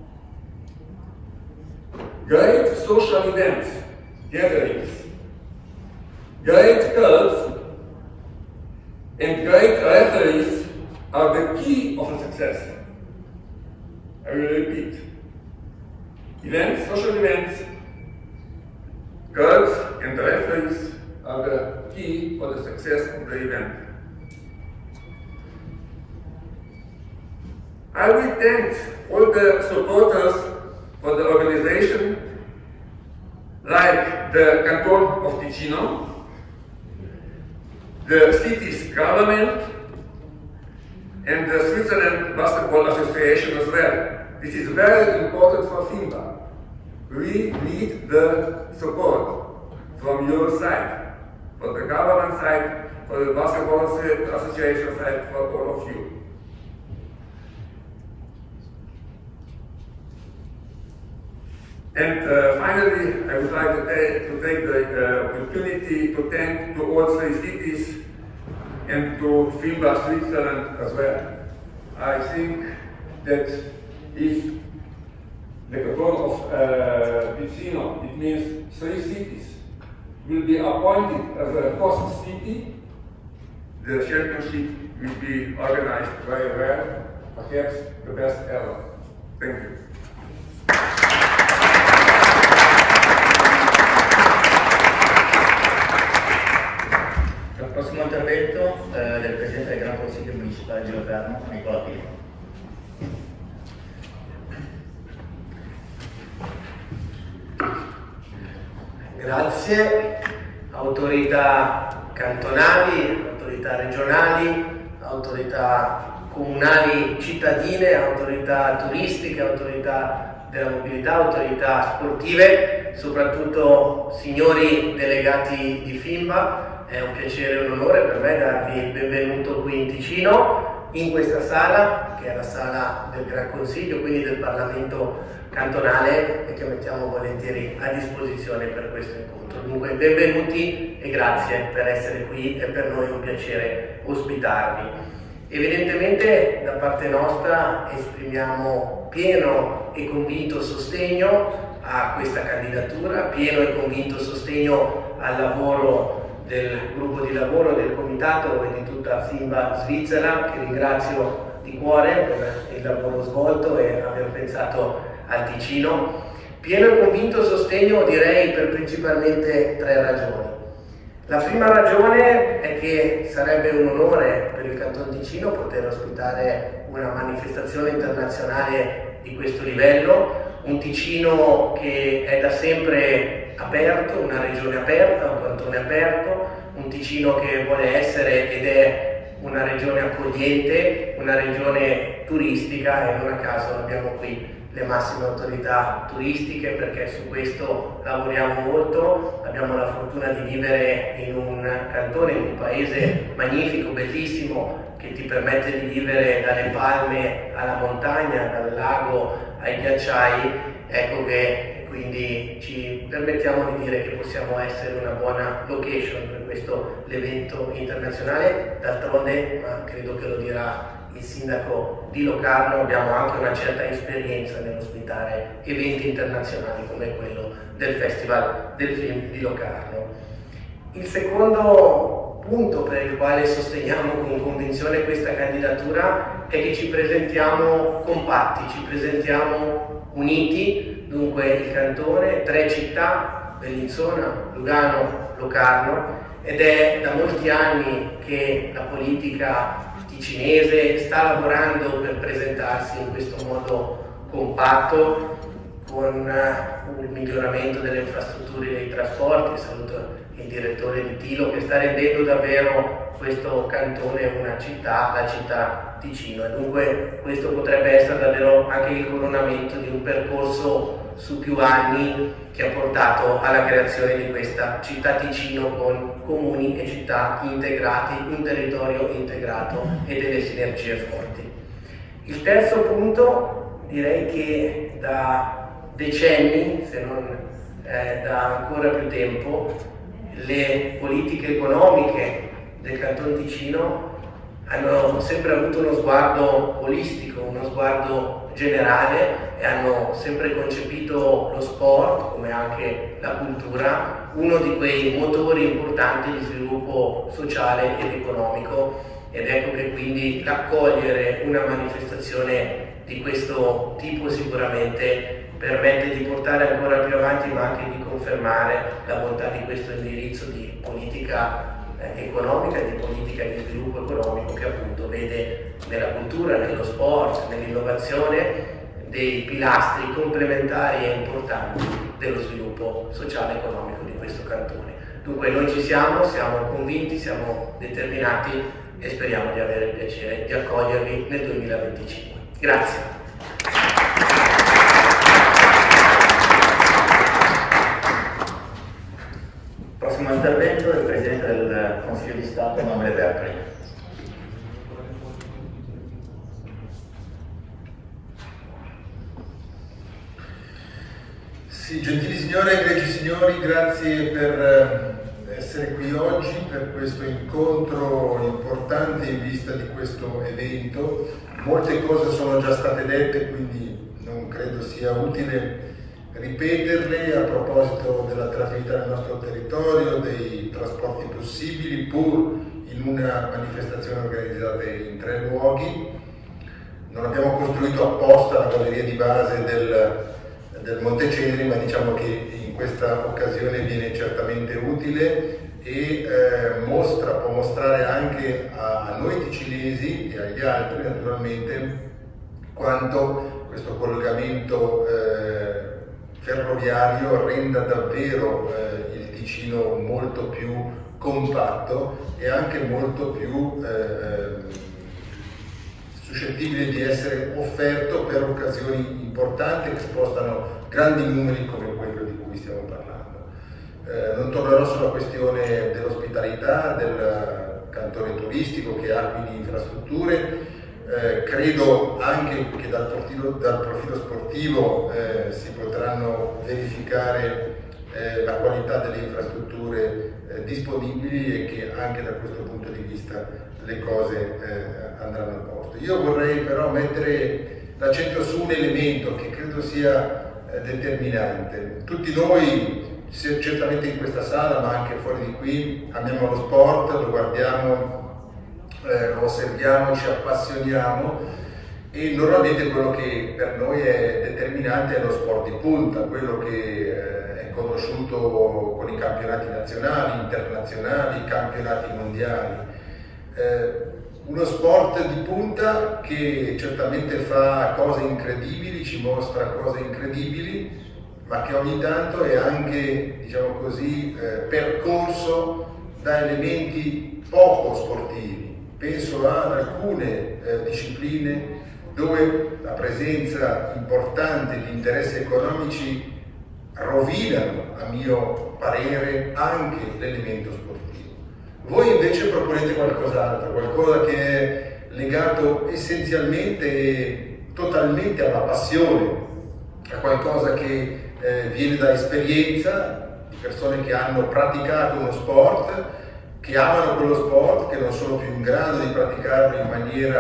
Great social events, gatherings, great clubs, and great referees are the key of success. I will repeat. Events, social events, clubs, and referees are the key for the success of the event. I will thank all the supporters for the organization, like the Canton of Ticino, the city's government, and the Switzerland Basketball Association as well. This is very important for FINBA. We need the support from your side, for the government side, for the Basketball Association side, for all of you. And uh, finally, I would like to take, to take the uh, opportunity to thank to all three cities and to FINBA Switzerland as well. I think that if the Canton of uh, Ticino, it means three cities, will be appointed as a host city, the championship will be organized very well, perhaps the best ever. Thank you. Il prossimo intervento eh, del Presidente del Gran Consiglio Municipale di Locarno, Nicola Pino. Grazie. Autorità cantonali, autorità regionali, autorità comunali cittadine, autorità turistiche, autorità della mobilità, autorità sportive, soprattutto signori delegati di FINBA. È un piacere e un onore per me darvi il benvenuto qui in Ticino, in questa sala, che è la sala del Gran Consiglio, quindi del Parlamento cantonale, e che mettiamo volentieri a disposizione per questo incontro. Dunque, benvenuti e grazie per essere qui, è per noi un piacere ospitarvi. Evidentemente da parte nostra esprimiamo pieno e convinto sostegno a questa candidatura, pieno e convinto sostegno al lavoro del gruppo di lavoro, del comitato e di tutta FINBA Svizzera, che ringrazio di cuore per il lavoro svolto e aver pensato al Ticino. Pieno e convinto sostegno, direi, per principalmente tre ragioni. La prima ragione è che sarebbe un onore per il Canton Ticino poter ospitare una manifestazione internazionale di questo livello, un Ticino che è da sempre aperto, una regione aperta, un cantone aperto, un Ticino che vuole essere ed è una regione accogliente, una regione turistica, e non a caso abbiamo qui le massime autorità turistiche, perché su questo lavoriamo molto. Abbiamo la fortuna di vivere in un cantone, in un paese magnifico, bellissimo, che ti permette di vivere dalle palme alla montagna, dal lago ai ghiacciai. Ecco che quindi ci permettiamo di dire che possiamo essere una buona location per questo evento internazionale. D'altronde, ma credo che lo dirà il sindaco di Locarno abbiamo anche una certa esperienza nell'ospitare eventi internazionali come quello del Festival del Film di Locarno. Il secondo punto per il quale sosteniamo con convinzione questa candidatura è che ci presentiamo compatti, ci presentiamo uniti, dunque il cantone, tre città, Bellinzona, Lugano, Locarno, ed è da molti anni che la politica ticinese sta lavorando per presentarsi in questo modo compatto, con il miglioramento delle infrastrutture dei trasporti. Saluto il direttore di Tilo che sta rendendo davvero questo cantone una città, la città Ticino, e dunque questo potrebbe essere davvero anche il coronamento di un percorso su più anni che ha portato alla creazione di questa città Ticino con comuni e città integrati, un territorio integrato e delle sinergie forti. Il terzo punto, direi che da decenni, se non eh, da ancora più tempo, le politiche economiche del Canton Ticino hanno sempre avuto uno sguardo olistico, uno sguardo generale, e hanno sempre concepito lo sport, come anche la cultura, uno di quei motori importanti di sviluppo sociale ed economico, ed ecco che quindi raccogliere una manifestazione di questo tipo sicuramente permette di portare ancora più avanti, ma anche di confermare la bontà di questo indirizzo di politica eh, economica e di politica di sviluppo economico, che appunto vede nella cultura, nello sport, nell'innovazione dei pilastri complementari e importanti dello sviluppo sociale e economico di questo cantone. Dunque noi ci siamo, siamo convinti, siamo determinati e speriamo di avere il piacere di accogliervi nel duemilaventicinque. Grazie. Prossimo intervento del Presidente del Consiglio di Stato, Emanuele Bertoli. Sì, gentili signore, egregi signori, grazie per essere qui oggi per questo incontro importante in vista di questo evento. Molte cose sono già state dette, quindi non credo sia utile ripeterle a proposito dell'attrattività del nostro territorio, dei trasporti possibili, pur in una manifestazione organizzata in tre luoghi. Non abbiamo costruito apposta la galleria di base del, del Monteceneri, ma diciamo che in questa occasione viene certamente utile e eh, mostra, può mostrare anche a, a noi ticinesi e agli altri naturalmente quanto questo collegamento eh, ferroviario renda davvero eh, il Ticino molto più compatto e anche molto più eh, suscettibile di essere offerto per occasioni importanti che spostano grandi numeri come quello di cui stiamo parlando. Eh, non tornerò sulla questione dell'ospitalità, del cantone turistico che ha quindi infrastrutture. Eh, credo anche che dal profilo, dal profilo sportivo eh, si potranno verificare eh, la qualità delle infrastrutture eh, disponibili e che anche da questo punto di vista le cose eh, andranno a posto. Io vorrei però mettere l'accento su un elemento che credo sia eh, determinante. Tutti noi, certamente in questa sala ma anche fuori di qui, amiamo lo sport, lo guardiamo, Eh, lo osserviamo, ci appassioniamo e normalmente quello che per noi è determinante è lo sport di punta, quello che eh, è conosciuto con i campionati nazionali, internazionali, campionati mondiali. Eh, uno sport di punta che certamente fa cose incredibili, ci mostra cose incredibili, ma che ogni tanto è anche, diciamo così, eh, percorso da elementi poco sportivi. Penso ad alcune eh, discipline dove la presenza importante di interessi economici rovinano, a mio parere, anche l'elemento sportivo. Voi invece proponete qualcos'altro, qualcosa che è legato essenzialmente e totalmente alla passione, a qualcosa che eh, viene da esperienza di persone che hanno praticato uno sport, che amano quello sport, che non sono più in grado di praticarlo in maniera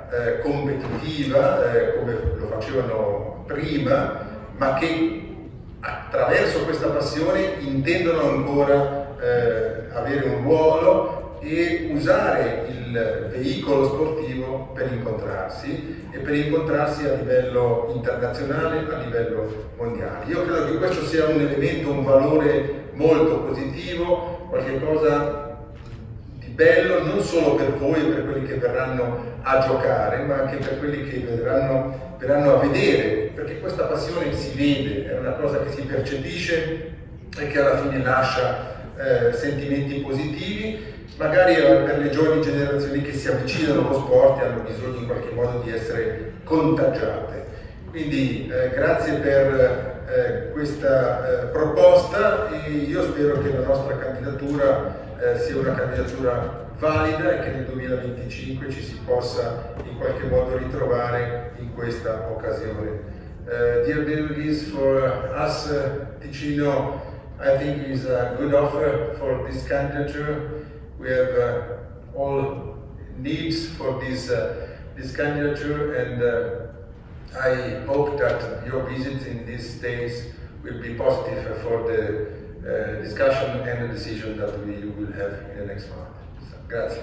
eh, competitiva eh, come lo facevano prima, ma che attraverso questa passione intendono ancora eh, avere un ruolo e usare il veicolo sportivo per incontrarsi e per incontrarsi a livello internazionale, a livello mondiale. Io credo che questo sia un elemento, un valore molto positivo, qualcosa di bello non solo per voi e per quelli che verranno a giocare, ma anche per quelli che verranno, verranno a vedere, perché questa passione si vede, è una cosa che si percepisce e che alla fine lascia eh, sentimenti positivi. Magari per le giovani generazioni che si avvicinano allo sport e hanno bisogno in qualche modo di essere contagiate. Quindi eh, grazie per eh, questa eh, proposta e io spero che la nostra candidatura eh, sia una candidatura valida e che nel duemilaventicinque ci si possa in qualche modo ritrovare in questa occasione. Uh, dear delegates, for us uh, Ticino, I think is a good offer for this candidature. We have uh, all needs for this, uh, this candidature, and uh, I hope that your visit in these days will be positive for the uh, discussion and the decision that we will have in the next month. So, grazie.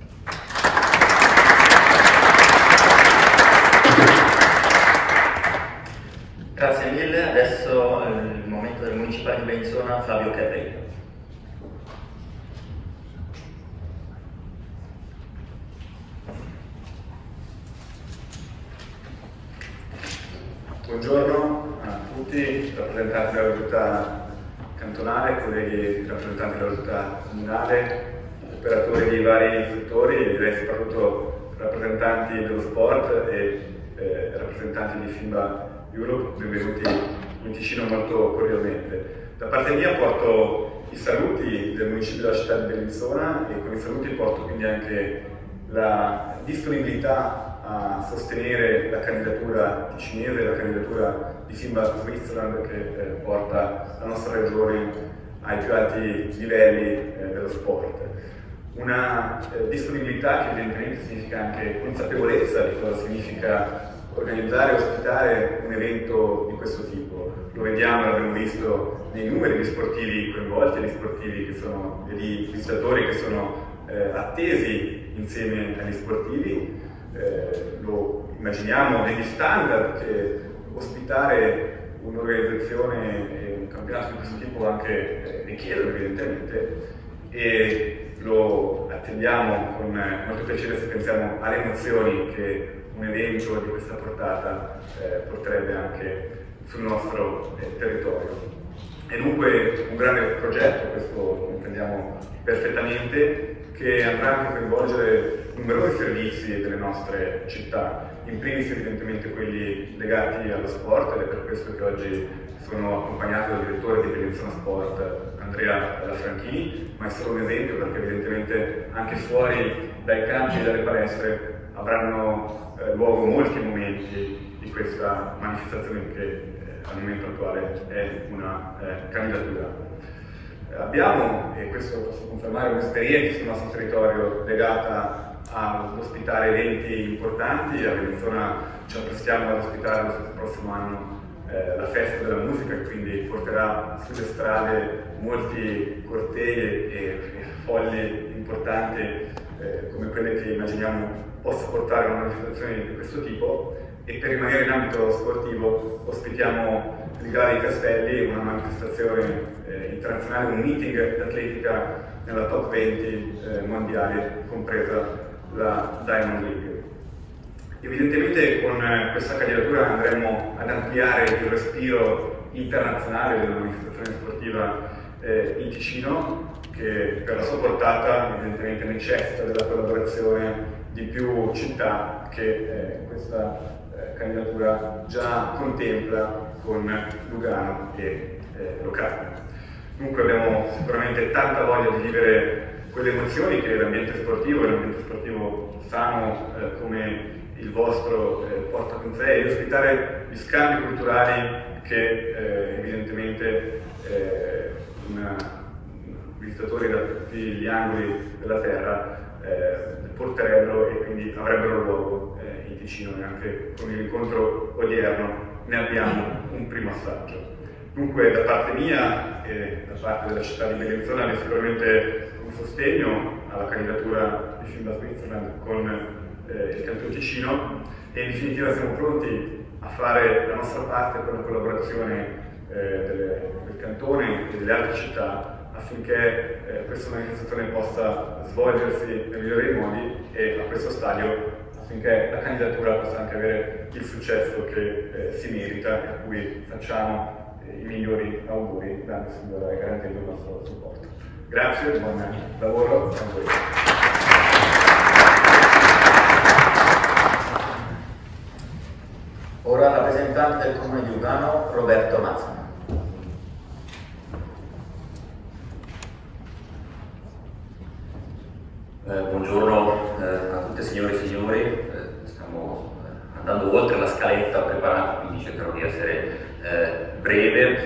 Grazie mille, adesso è il momento del Municipale di Bellinzona, Fabio Carreiro. Buongiorno a tutti, rappresentanti della Giunta cantonale, colleghi rappresentanti della Giunta comunale, operatori di vari settori e direi soprattutto rappresentanti dello sport e eh, rappresentanti di FIBA Europe, benvenuti in Ticino molto cordialmente. Da parte mia porto i saluti del municipio della città di Bellinzona e con i saluti porto quindi anche la disponibilità a sostenere la candidatura ticinese, la candidatura di FIBA Switzerland che eh, porta la nostra regione ai più alti livelli eh, dello sport. Una eh, disponibilità che evidentemente significa anche consapevolezza di cosa significa organizzare e ospitare un evento di questo tipo. Lo vediamo, l'abbiamo visto nei numeri di sportivi coinvolti, gli sportivi che sono, gli visitatori che sono eh, attesi insieme agli sportivi. Eh, lo immaginiamo negli standard che ospitare un'organizzazione e un campionato di questo tipo anche eh, richiedono evidentemente e lo attendiamo con molto piacere se pensiamo alle emozioni che un evento di questa portata eh, porterebbe anche sul nostro eh, territorio. È dunque un grande progetto, questo lo comprendiamo perfettamente, che andrà anche a coinvolgere numerosi servizi delle nostre città, in primis evidentemente quelli legati allo sport ed è per questo che oggi sono accompagnato dal direttore di Bellinzona Sport Andrea Lafranchini, ma è solo un esempio perché evidentemente anche fuori dai campi e dalle palestre avranno eh, luogo molti momenti di questa manifestazione che eh, al momento attuale è una eh, candidatura. Abbiamo, e questo posso confermare, un'esperienza sul nostro territorio legata ad ospitare eventi importanti. A Bellinzona ci apprestiamo ad ospitare lo prossimo anno eh, la festa della musica, che quindi porterà sulle strade molti cortei e, e fogli importanti eh, come quelle che immaginiamo possa portare a una manifestazione di questo tipo. E per rimanere in ambito sportivo ospitiamo il Gara dei Castelli, una manifestazione eh, internazionale, un meeting d'atletica nella top venti eh, mondiale, compresa la Diamond League. Evidentemente con eh, questa candidatura andremo ad ampliare il respiro internazionale della manifestazione sportiva eh, in Ticino, che per la sua portata evidentemente necessita della collaborazione di più città che eh, questa eh, candidatura già contempla con Lugano e eh, Locarno. Dunque abbiamo sicuramente tanta voglia di vivere quelle emozioni che l'ambiente sportivo e l'ambiente sportivo sano eh, come il vostro eh, porta con sé e ospitare gli scambi culturali che eh, evidentemente eh, una visitatori da tutti gli angoli della terra eh, porterebbero e quindi avrebbero luogo eh, in Ticino, e anche con l'incontro odierno ne abbiamo un primo assaggio. Dunque da parte mia e da parte della città di Bellinzona è sicuramente un sostegno alla candidatura di Film Switzerland con eh, il Canton Ticino, e in definitiva siamo pronti a fare la nostra parte per la collaborazione eh, delle, del Cantone e delle altre città affinché eh, questa manifestazione possa svolgersi nel migliore dei modi, e a questo stadio affinché la candidatura possa anche avere il successo che eh, si merita e a cui facciamo eh, i migliori auguri, dando e garantendo il nostro supporto. Grazie, buon lavoro a voi. Ora il rappresentante del Comune di Lugano, Roberto Mazzano. Eh, buongiorno eh, a tutte signore e signori, eh, stiamo eh, andando oltre la scaletta preparata, quindi cercherò di essere eh, breve.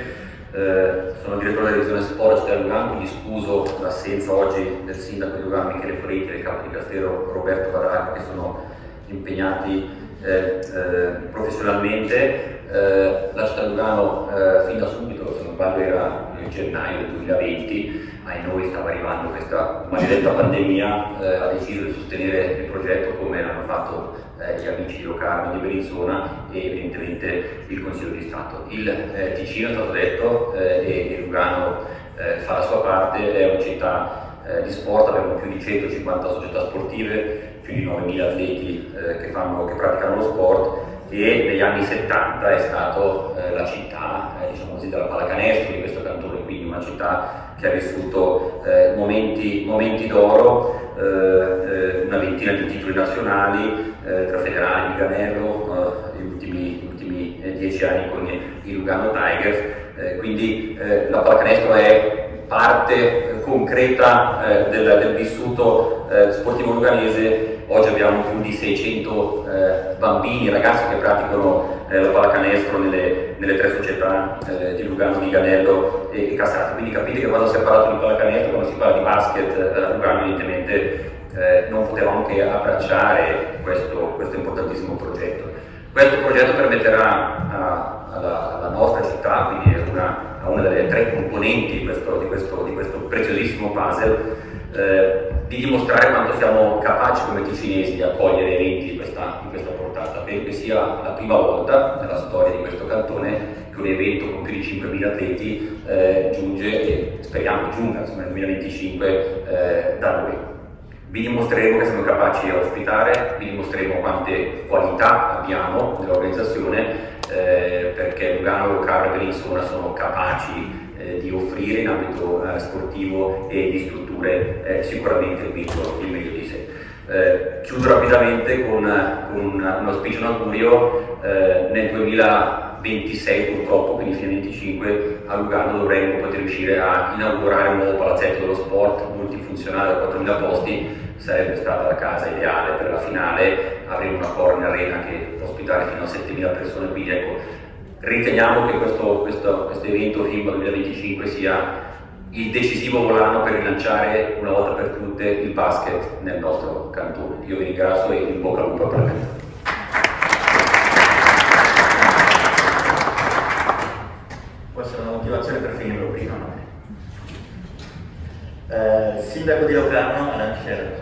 Eh, sono il direttore della divisione sport città di Lugano, quindi scuso l'assenza oggi del sindaco di Lugano Michele Foretti e del capo di Castello Roberto Vadracca, che sono impegnati eh, eh, professionalmente. Eh, la città di Lugano eh, fin da subito, se non sbaglio era nel gennaio del duemilaventi, ai noi stava arrivando questa maledetta pandemia, eh, ha deciso di sostenere il progetto come hanno fatto eh, gli amici di Locarno di Bellinzona e evidentemente il Consiglio di Stato. Il eh, Ticino è stato detto eh, e, e Lugano eh, fa la sua parte, è una città eh, di sport, abbiamo più di centocinquanta società sportive, più di novemila atleti eh, che, fanno, che praticano lo sport, e negli anni settanta è stato eh, la città eh, diciamo così, della pallacanestro di questo cantone, quindi una città che ha vissuto eh, momenti, momenti d'oro, eh, eh, una ventina di titoli nazionali eh, tra federali, Miganello, eh, gli ultimi, gli ultimi eh, dieci anni con i Lugano Tigers, eh, quindi eh, la pallacanestro è parte eh, concreta eh, del, del vissuto eh, sportivo luganese. Oggi abbiamo più di seicento eh, bambini e ragazzi che praticano eh, la pallacanestro nelle, nelle tre società eh, di Lugano, Miganello e, e Cassati. Quindi capite che quando si è parlato di pallacanestro, quando si parla di basket eh, a Lugano, evidentemente eh, non potevamo che abbracciare questo, questo importantissimo progetto. Questo progetto permetterà a, alla, alla nostra città, quindi una, a una delle tre componenti di questo, di questo, di questo preziosissimo puzzle, eh, di dimostrare quanto siamo capaci come ticinesi di accogliere eventi di questa, di questa portata. Penso che sia la prima volta nella storia di questo cantone che un evento con più di cinquemila atleti eh, giunge, e speriamo giunga insomma, nel duemilaventicinque eh, da noi. Vi dimostreremo che siamo capaci di ospitare, vi dimostreremo quante qualità abbiamo nell'organizzazione, eh, perché Lugano, Locarno e Bellinzona sono capaci eh, di offrire in ambito eh, sportivo e di strutture eh, sicuramente il meglio, il meglio di sé. Eh, chiudo rapidamente con, con un, un auspicio, un augurio. Eh, nel duemilaventisei purtroppo, quindi fine venticinque, a Lugano dovremmo poter riuscire a inaugurare un nuovo palazzetto dello sport multifunzionale da quattromila posti. Sarebbe stata la casa ideale per la finale, avremo una Corn Arena che può ospitare fino a settemila persone, quindi ecco, riteniamo che questo, questo, questo evento FIMBA duemilaventicinque sia il decisivo volano per rilanciare una volta per tutte il basket nel nostro cantone. Io vi ringrazio e in bocca al lupo per me. Può essere una motivazione per finirlo prima, no? Eh, sindaco di Locarno, Alain Scherer.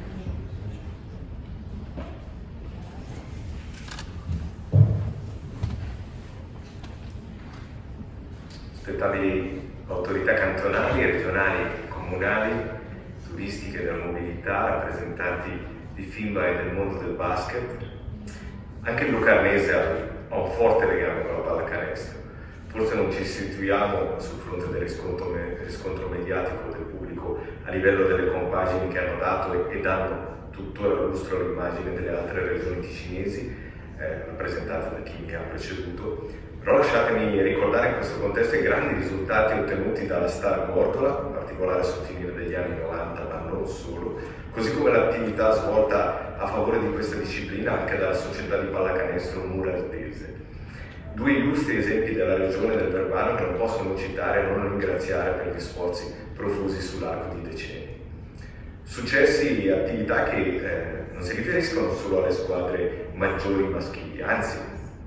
Rispettabili autorità cantonali, regionali, comunali, turistiche della mobilità, rappresentanti di FIMBA e del mondo del basket, anche il lucarnese ha un forte legame con la pallacanestro. Forse non ci situiamo sul fronte del riscontro, del riscontro mediatico del pubblico a livello delle compagini che hanno dato e, e danno tuttora lustro all'immagine delle altre regioni ticinesi, eh, rappresentate da chi mi ha preceduto. Però lasciatemi ricordare in questo contesto i grandi risultati ottenuti dalla Star Gordola, in particolare sul finire degli anni novanta, ma non solo, così come l'attività svolta a favore di questa disciplina anche dalla società di pallacanestro Muraltese. due illustri esempi della regione del Verbano che non possono citare e non ringraziare per gli sforzi profusi sull'arco di decenni. Successi e attività che eh, non si riferiscono solo alle squadre maggiori maschili, anzi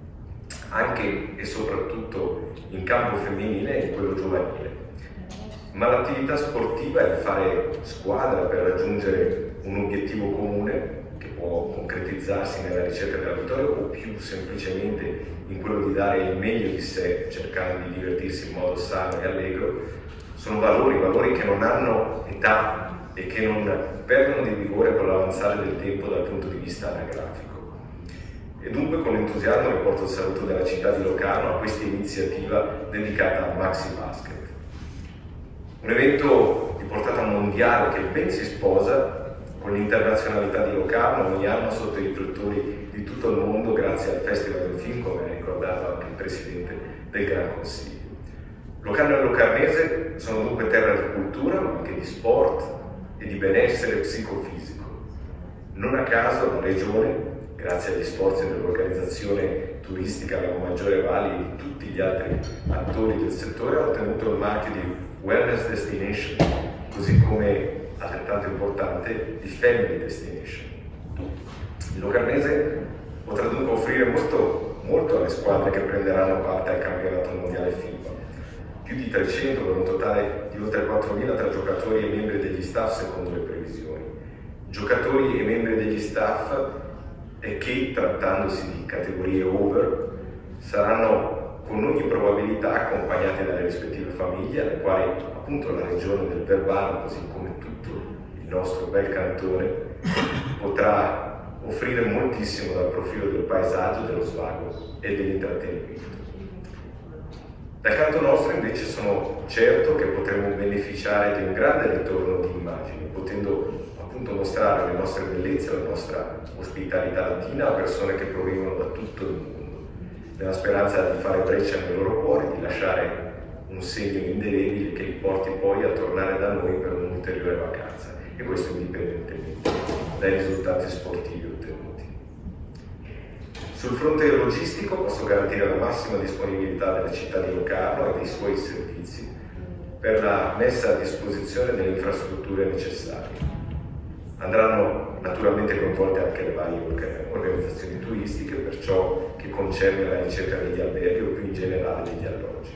anche e soprattutto in campo femminile e in quello giovanile. Ma l'attività sportiva è fare squadra per raggiungere un obiettivo comune che può concretizzarsi nella ricerca della vittoria o più semplicemente in quello di dare il meglio di sé cercando di divertirsi in modo sano e allegro, sono valori, valori che non hanno età e che non perdono di vigore con l'avanzare del tempo dal punto di vista anagrafico. E dunque con entusiasmo riporto il saluto della città di Locarno a questa iniziativa dedicata al Maxi Basket. Un evento di portata mondiale che ben si sposa con l'internazionalità di Locarno ogni anno sotto i riflettori di tutto il mondo grazie al Festival del Film, come ha ricordato anche il Presidente del Gran Consiglio. Locarno e Locarnese sono dunque terra di cultura, ma anche di sport e di benessere psicofisico. Non a caso la Regione, grazie agli sforzi dell'organizzazione turistica Lago Maggiore Valli e di tutti gli altri attori del settore, ha ottenuto il marchio di Wellness Destination, così come, altrettanto importante, di Family Destination. Il Locarnese potrà dunque offrire molto, molto alle squadre che prenderanno parte al campionato mondiale FIBA. Più di trecento con un totale di oltre quattromila tra giocatori e membri degli staff secondo le previsioni. Giocatori e membri degli staff e che, trattandosi di categorie over, saranno con ogni probabilità accompagnati dalle rispettive famiglie, alle quali appunto la regione del Verbano, così come tutto il nostro bel cantone, potrà offrire moltissimo dal profilo del paesaggio, dello svago e dell'intrattenimento. Dal canto nostro invece sono certo che potremo beneficiare di un grande ritorno di immagini, potendo appunto mostrare le nostre bellezze, la nostra ospitalità latina a persone che provengono da tutto il mondo, nella speranza di fare breccia nei loro cuori, di lasciare un segno indelebile che li porti poi a tornare da noi per un'ulteriore vacanza, e questo indipendentemente dai risultati sportivi ottenuti. Sul fronte logistico posso garantire la massima disponibilità della città di Locarno e dei suoi servizi per la messa a disposizione delle infrastrutture necessarie. Andranno naturalmente coinvolte anche le varie organizzazioni turistiche per ciò che concerne la ricerca degli alberghi o più in generale degli alloggi.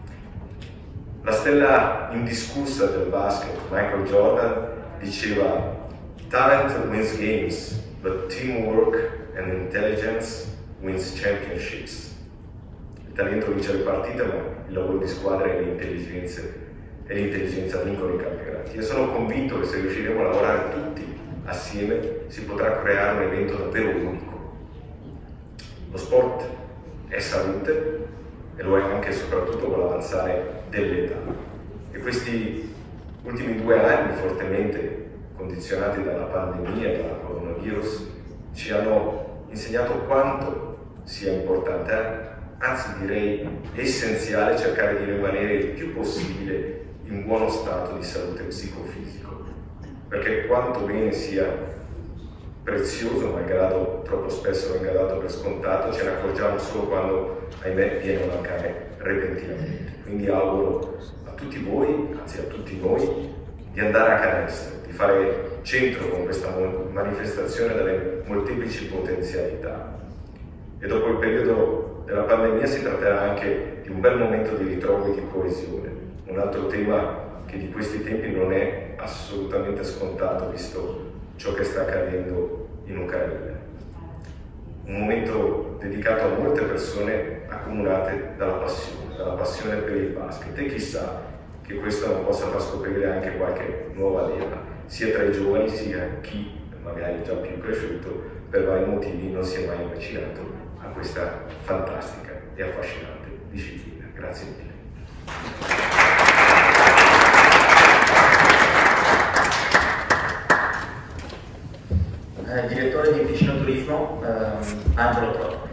La stella indiscussa del basket, Michael Jordan, diceva: "Talent wins games, but teamwork and intelligence wins championships." Il talento vince le partite, ma il lavoro di squadra e l'intelligenza e l'intelligenza vincono i campionati. Io sono convinto che se riusciremo a lavorare tutti assieme si potrà creare un evento davvero unico. Lo sport è salute e lo è anche e soprattutto con l'avanzare dell'età. E questi ultimi due anni, fortemente condizionati dalla pandemia e dalla coronavirus, ci hanno insegnato quanto sia importante, anzi direi essenziale, cercare di rimanere il più possibile in buono stato di salute psicofisico, perché quanto bene sia prezioso, malgrado troppo spesso venga dato per scontato, ce ne accorgiamo solo quando, ahimè, viene a mancare repentinamente. Quindi auguro a tutti voi, anzi a tutti noi, di andare a canestro, di fare centro con questa manifestazione delle molteplici potenzialità. E dopo il periodo della pandemia si tratterà anche di un bel momento di ritrovo e di coesione, un altro tema che di questi tempi non è assolutamente scontato visto ciò che sta accadendo in Ucraina. Un momento dedicato a molte persone accomunate dalla passione, dalla passione per il basket, e chissà che questo non possa far scoprire anche qualche nuova leva, sia tra i giovani sia chi, magari già più cresciuto, per vari motivi non si è mai avvicinato a questa fantastica e affascinante disciplina. Grazie mille. Eh, direttore di Ticino Turismo, eh, Angelo Trotto.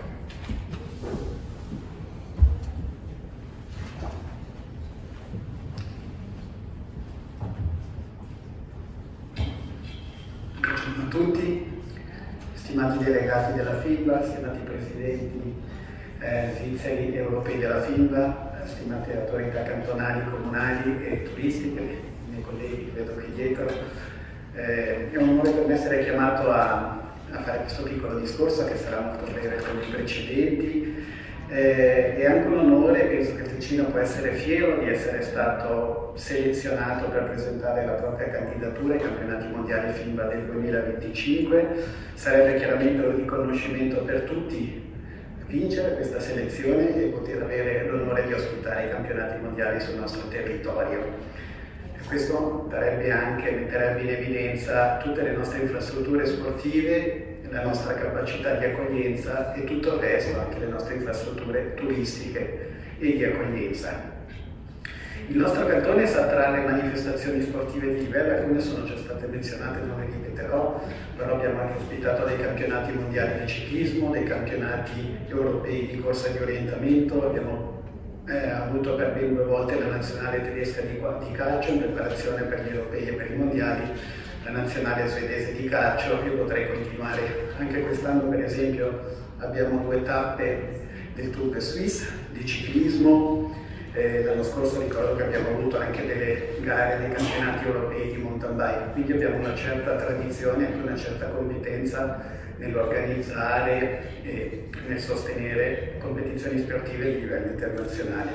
Buongiorno a tutti, stimati delegati della FIBA, stimati presidenti eh, svizzeri e europei della FIBA, stimate autorità cantonali, comunali e turistiche, i miei colleghi vedo qui dietro. Eh, è un onore per me essere chiamato a, a fare questo piccolo discorso che sarà molto breve come i precedenti. Eh, è anche un onore, penso che il Ticino può essere fiero di essere stato selezionato per presentare la propria candidatura ai campionati mondiali FIBA del duemilaventicinque. Sarebbe chiaramente un riconoscimento per tutti vincere questa selezione e poter avere l'onore di ospitare i campionati mondiali sul nostro territorio. E questo darebbe anche, metterebbe in evidenza tutte le nostre infrastrutture sportive, la nostra capacità di accoglienza e tutto il resto, anche le nostre infrastrutture turistiche e di accoglienza. Il nostro cantone sa trarre manifestazioni sportive di livello, alcune sono già state menzionate, non le ripeterò, però abbiamo anche ospitato dei campionati mondiali di ciclismo, dei campionati europei di corsa di orientamento, abbiamo eh, avuto per ben due volte la nazionale tedesca di, di calcio in preparazione per gli europei e per i mondiali, la nazionale svedese di calcio. Io potrei continuare, anche quest'anno per esempio abbiamo due tappe del Tour de Suisse di ciclismo. Eh, l'anno scorso ricordo che abbiamo avuto anche delle gare dei campionati europei di mountain bike, quindi abbiamo una certa tradizione e anche una certa competenza nell'organizzare e nel sostenere competizioni sportive di livello internazionale.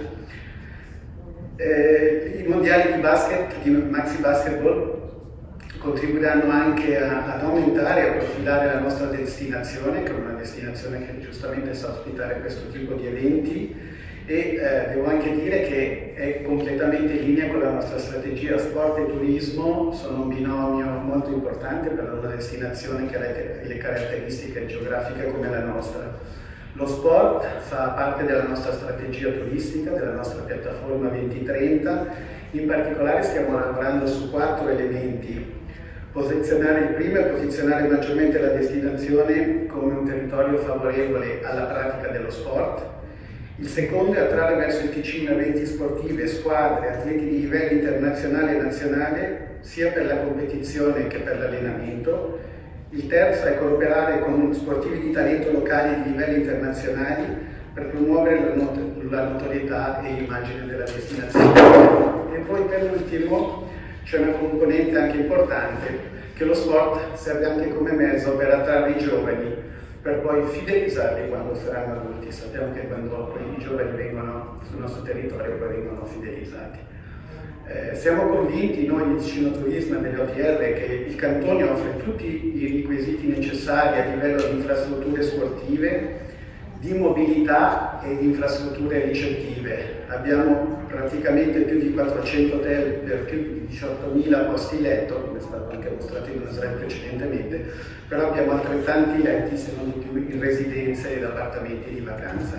Eh, I mondiali di basket, di maxi basketball, contribuiranno anche a, ad aumentare e a profilare la nostra destinazione, che è una destinazione che giustamente sa ospitare questo tipo di eventi. E eh, devo anche dire che è completamente in linea con la nostra strategia. Sport e turismo sono un binomio molto importante per una destinazione che ha le caratteristiche geografiche come la nostra. Lo sport fa parte della nostra strategia turistica, della nostra piattaforma duemilatrenta. In particolare stiamo lavorando su quattro elementi. Posizionare il primo è posizionare maggiormente la destinazione come un territorio favorevole alla pratica dello sport. Il secondo è attrarre verso il Ticino eventi sportivi, squadre, atleti di livello internazionale e nazionale, sia per la competizione che per l'allenamento. Il terzo è cooperare con sportivi di talento locali di livelli internazionali per promuovere la, not la notorietà e l'immagine della destinazione. E poi per l'ultimo c'è una componente anche importante, che lo sport serve anche come mezzo per attrarre i giovani, per poi fidelizzarli quando saranno adulti. Sappiamo che quando i giovani vengono sul nostro territorio poi vengono fidelizzati. Eh, siamo convinti noi di Ticino Turismo e delle O T R che il Cantone offre tutti i requisiti necessari a livello di infrastrutture sportive, di mobilità e di infrastrutture ricettive. Abbiamo praticamente più di quattrocento hotel per più di diciottomila posti letto, come è stato anche mostrato in una slide precedentemente, però abbiamo altrettanti letti, se non di più, in residenze ed appartamenti di vacanza.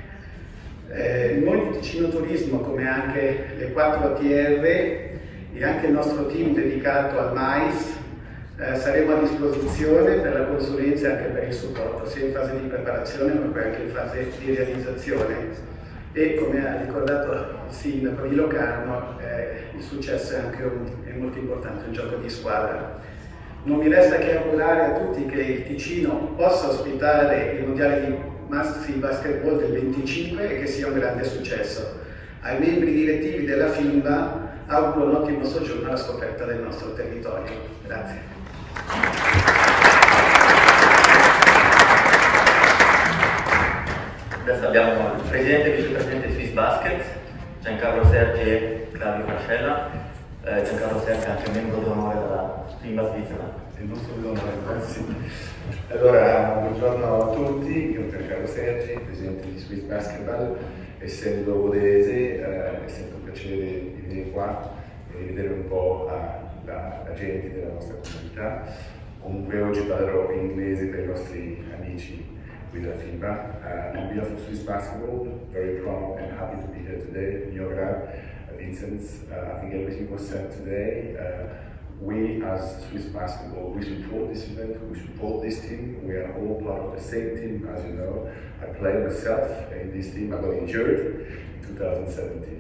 Eh, noi di Ticino Turismo, come anche le quattro O T R e anche il nostro team dedicato al mais, Eh, saremo a disposizione per la consulenza e anche per il supporto, sia in fase di preparazione ma poi anche in fase di realizzazione. E come ha ricordato il sindaco di Locarno, eh, il successo è anche un, è molto importante, un gioco di squadra. Non mi resta che augurare a tutti che il Ticino possa ospitare il mondiale di maxi basketball del venticinque e che sia un grande successo. Ai membri direttivi della FIBA auguro un ottimo soggiorno alla scoperta del nostro territorio. Grazie. Adesso abbiamo il presidente e vicepresidente di Swiss Basket, Giancarlo Sergi e Claudio Frascella. Eh, Giancarlo Sergi è anche membro d'onore della FIBA svizzera. Il nostro d'onore, sì. Allora, buongiorno a tutti, io sono Giancarlo Sergi, presidente di Swiss Basketball. Essendo vodese, eh, è sempre un piacere di venire qua e vedere un po' la, la, la gente della nostra comunità. Comunque oggi parlerò in inglese per i nostri amici qui della FIBA. Uh, on behalf of Swiss Basketball, very proud and happy to be here today in your grad, uh, Vincent. Uh, I think everything was said today. Uh, we as Swiss Basketball, we support this event, we support this team. We are all part of the same team, as you know. I played myself in this team. I got injured in two thousand seventeen,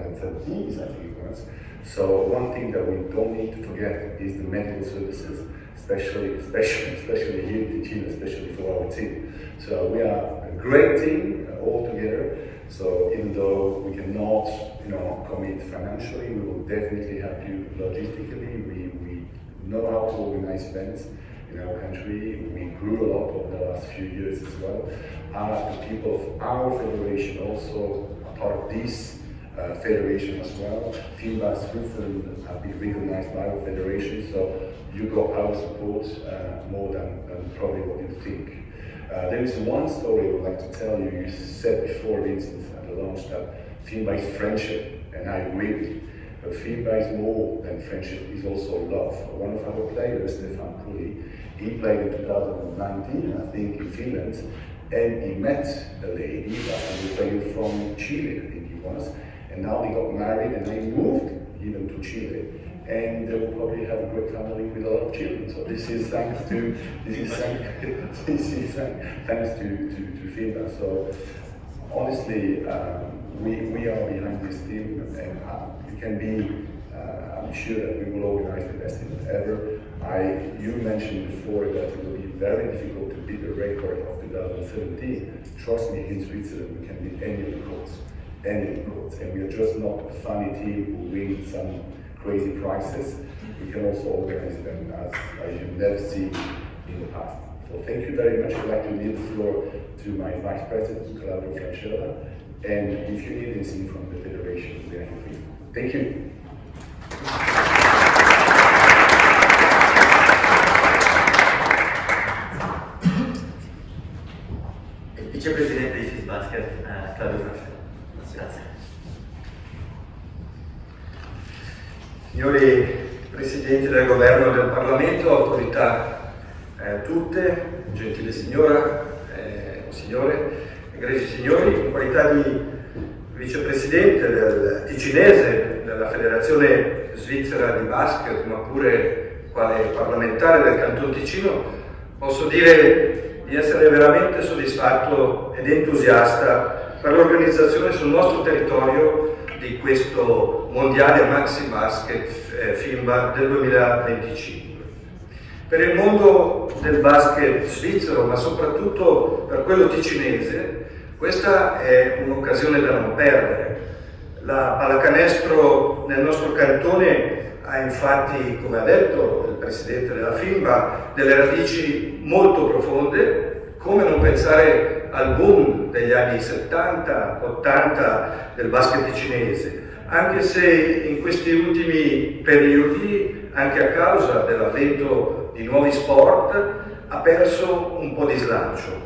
I think it was. So one thing that we don't need to forget is the medical services. especially, especially, especially here in Ticino, especially for our team. So we are a great team uh, all together. So even though we cannot, you know, commit financially, we will definitely help you logistically. We, we know how to organize events in our country. We grew a lot over the last few years as well. Uh, the people of our federation also are part of this uh, federation as well. FIMBA Switzerland have been recognized by our federation, so you got our support uh, more than, than probably what you think. Uh, there is one story I would like to tell you. You said before, Vincent, at the launch that FIMBA is friendship, and I agree with you. But FIMBA is more than friendship, it's also love. One of our players, Stefan Pulli, he played in two thousand nineteen, I think, in Finland, and he met a lady that was playing from Chile, I think he was, and now they got married and they moved even to Chile. And they will probably have a great family with a lot of children. So this is thanks to this is thanks, this is thanks to to, to FIMBA. So honestly, um, we we are behind this team, and uh, you can be. Uh, I'm sure that we will organize the best event ever. I you mentioned before that it will be very difficult to beat the record of two thousand seventeen. Trust me, in Switzerland we can beat any records, any records, and we are just not a funny team who win some crazy prizes. We can also organize them as, as you've never seen in the past. So thank you very much. I'd like to leave the floor to my Vice President, Claudio Francella, and if you need anything from the Federation, we are here for you. Thank you. Il vicepresidente di Swiss Basket, eh, Claudio Francella. Grazie. Signori Presidenti del Governo e del Parlamento, autorità eh, tutte, gentile signora, eh, signore, egregi signori, in qualità di Vicepresidente del ticinese della Federazione Svizzera di Basket, ma pure quale parlamentare del Canton Ticino, posso dire di essere veramente soddisfatto ed entusiasta per l'organizzazione sul nostro territorio di questo mondiale Maxi Basket eh, FIMBA del duemilaventicinque. Per il mondo del basket svizzero, ma soprattutto per quello ticinese, questa è un'occasione da non perdere. La pallacanestro nel nostro cantone ha infatti, come ha detto il presidente della FIMBA, delle radici molto profonde. Come non pensare al boom degli anni settanta ottanta del basket ticinese, anche se in questi ultimi periodi, anche a causa dell'avvento di nuovi sport, ha perso un po' di slancio.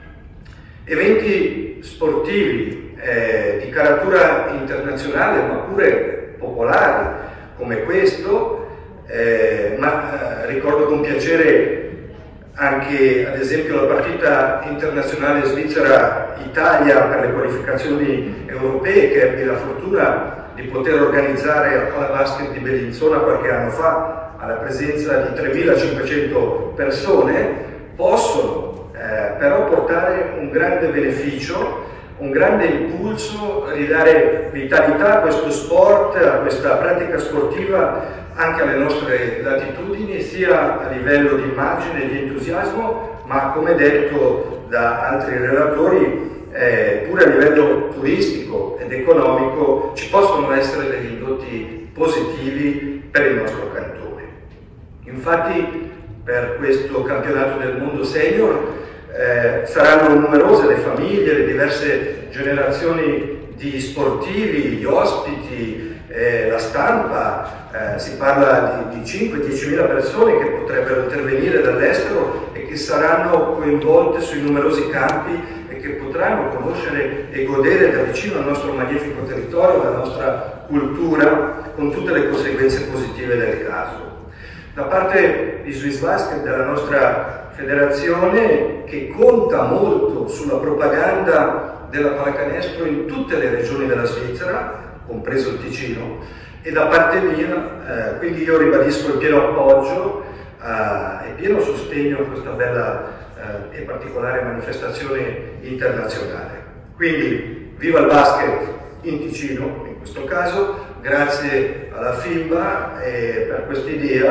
Eventi sportivi eh, di caratura internazionale, ma pure popolari, come questo, eh, ma eh, ricordo con piacere anche ad esempio la partita internazionale Svizzera-Italia per le qualificazioni europee, che ebbi la fortuna di poter organizzare a Palabasket di Bellinzona qualche anno fa, alla presenza di tremilacinquecento persone, possono eh, però portare un grande beneficio, un grande impulso, ridare vitalità a questo sport, a questa pratica sportiva anche alle nostre latitudini, sia a livello di immagine e di entusiasmo, ma come detto da altri relatori, eh, pure a livello turistico ed economico ci possono essere degli indotti positivi per il nostro cantone. Infatti per questo campionato del mondo senior eh, saranno numerose le famiglie, le diverse generazioni di sportivi, gli ospiti, eh, la stampa. Eh, si parla di, di cinque diecimila persone che potrebbero intervenire dall'estero e che saranno coinvolte sui numerosi campi e che potranno conoscere e godere da vicino il nostro magnifico territorio, la nostra cultura, con tutte le conseguenze positive del caso. Da parte di Swiss Basket, della nostra federazione, che conta molto sulla propaganda della pallacanestro in tutte le regioni della Svizzera, compreso il Ticino, e da parte mia, eh, quindi io ribadisco il pieno appoggio eh, e pieno sostegno a questa bella eh, e particolare manifestazione internazionale. Quindi viva il basket in Ticino, in questo caso, grazie alla FIMBA eh, per questa idea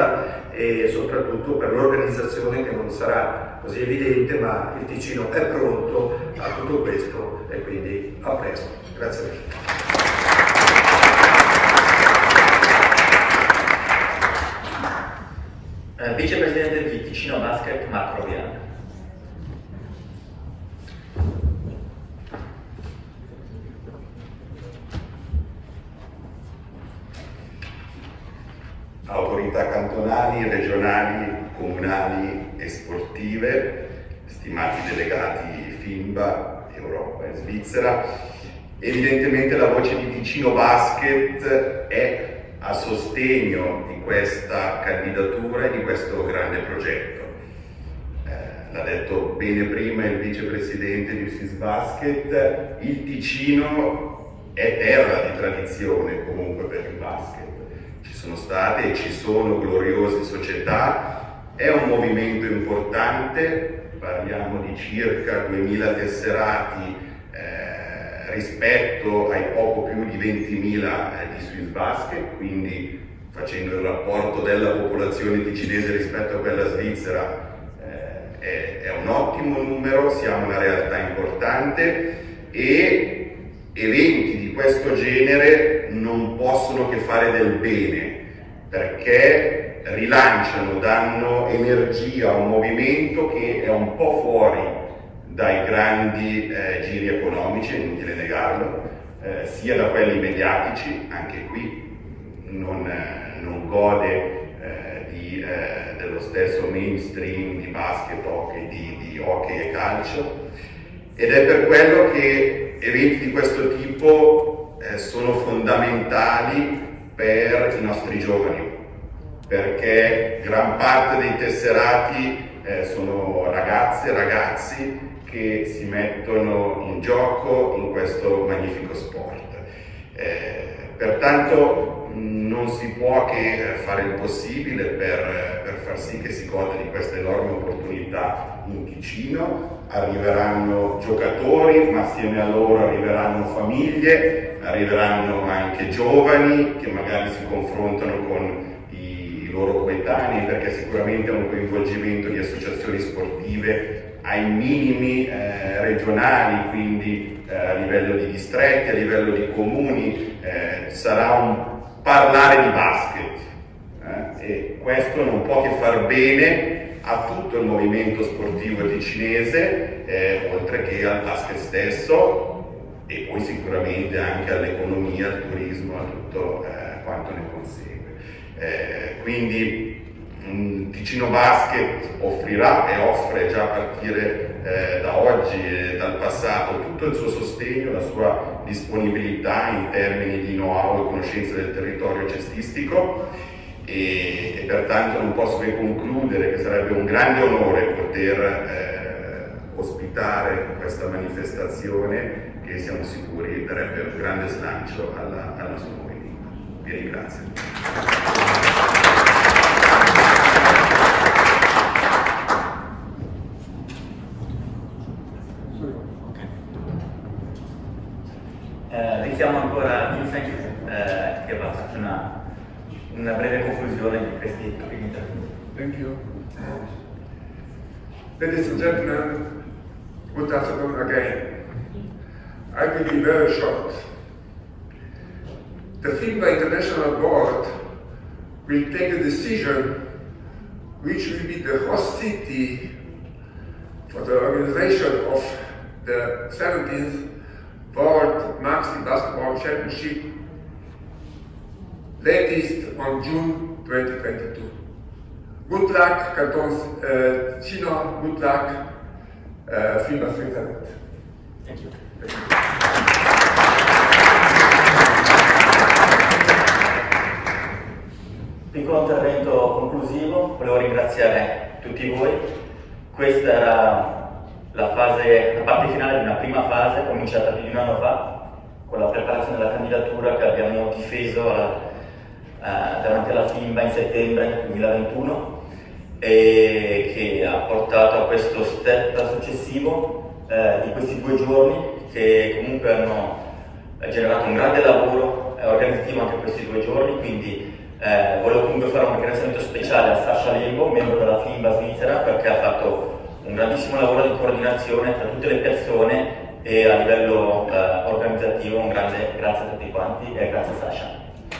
e soprattutto per l'organizzazione che non sarà così evidente, ma il Ticino è pronto a tutto questo e quindi a presto. Grazie mille. Uh, Vicepresidente di Ticino Basket, Marco Roviano. Autorità cantonali, regionali, comunali e sportive, stimati delegati FIMBA, Europa e Svizzera, evidentemente la voce di Ticino Basket è a sostegno di questa candidatura e di questo grande progetto. Eh, l'ha detto bene prima il vicepresidente di Swiss Basket, il Ticino è terra di tradizione comunque per il basket. Ci sono state e ci sono gloriose società, è un movimento importante, parliamo di circa duemila tesserati eh, rispetto ai poco più di ventimila eh, di Swiss Basket, quindi facendo il rapporto della popolazione ticinese rispetto a quella svizzera eh, è, è un ottimo numero, siamo una realtà importante e eventi di questo genere non possono che fare del bene, perché rilanciano, danno energia a un movimento che è un po' fuori dai grandi eh, giri economici, è inutile negarlo, eh, sia da quelli mediatici, anche qui non, eh, non gode eh, di, eh, dello stesso mainstream di basket, hockey, di, di hockey e calcio, ed è per quello che eventi di questo tipo eh, sono fondamentali per i nostri giovani, perché gran parte dei tesserati eh, sono ragazze e ragazzi che si mettono in gioco in questo magnifico sport. Eh, pertanto mh, non si può che fare il possibile per, per far sì che si goda di questa enorme opportunità in Ticino. Arriveranno giocatori, ma assieme a loro arriveranno famiglie, arriveranno anche giovani che magari si confrontano con i loro coetanei, perché sicuramente è un coinvolgimento di associazioni sportive ai minimi eh, regionali, quindi eh, a livello di distretti, a livello di comuni, eh, sarà un parlare di basket eh, e questo non può che far bene a tutto il movimento sportivo ticinese, eh, oltre che al basket stesso e poi sicuramente anche all'economia, al turismo, a tutto eh, quanto ne consegue. Eh, quindi mh, Ticino Basket offrirà e offre già a partire eh, da oggi e dal passato tutto il suo sostegno, la sua disponibilità in termini di know-how e conoscenza del territorio cestistico. E, e pertanto non posso che concludere che sarebbe un grande onore poter eh, ospitare questa manifestazione che siamo sicuri darebbe un grande slancio alla, al nostro movimento. Vi ringrazio. Eh, richiamo ancora Vincent eh, che va a fare una una breve conclusione di questi interventi. Thank you. Ladies and gentlemen, good afternoon again. I will be very short. The FIMBA International Board will take a decision which will be the host city for the organization of the seventeenth World Maxi Basketball Championship latest on June twenty twenty-two. Good luck, Canton uh, Ticino, good luck, uh, FIMBA Switzerland. Thank you. Thank you. Piccolo intervento conclusivo, volevo ringraziare tutti voi. Questa era la, fase, la parte finale di una prima fase cominciata più di un anno fa, con la preparazione della candidatura che abbiamo difeso alla Uh, davanti alla FIMBA in settembre duemilaventuno e che ha portato a questo step successivo uh, di questi due giorni che comunque hanno generato un grande lavoro organizzativo anche questi due giorni, quindi Eh, volevo comunque fare un ringraziamento speciale a Sasha Lembo, membro della FIMBA svizzera, perché ha fatto un grandissimo lavoro di coordinazione tra tutte le persone e a livello eh, organizzativo un grande grazie a tutti quanti e grazie a Sasha.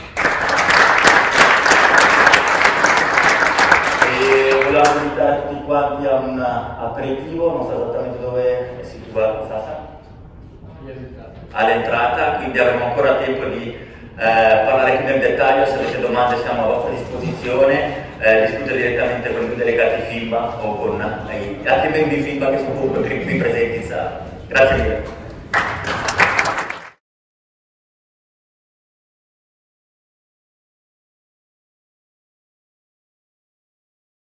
E volevamo invitare tutti quanti a un aperitivo, non so esattamente dove è situato Sasha? All'entrata, quindi avremo ancora tempo di Eh, parlare più nel dettaglio. Se avete domande siamo a vostra disposizione, eh, discutere direttamente con i delegati FIMBA o con eh, gli altri membri FIMBA che sono comunque qui presenti in sala. Grazie mille.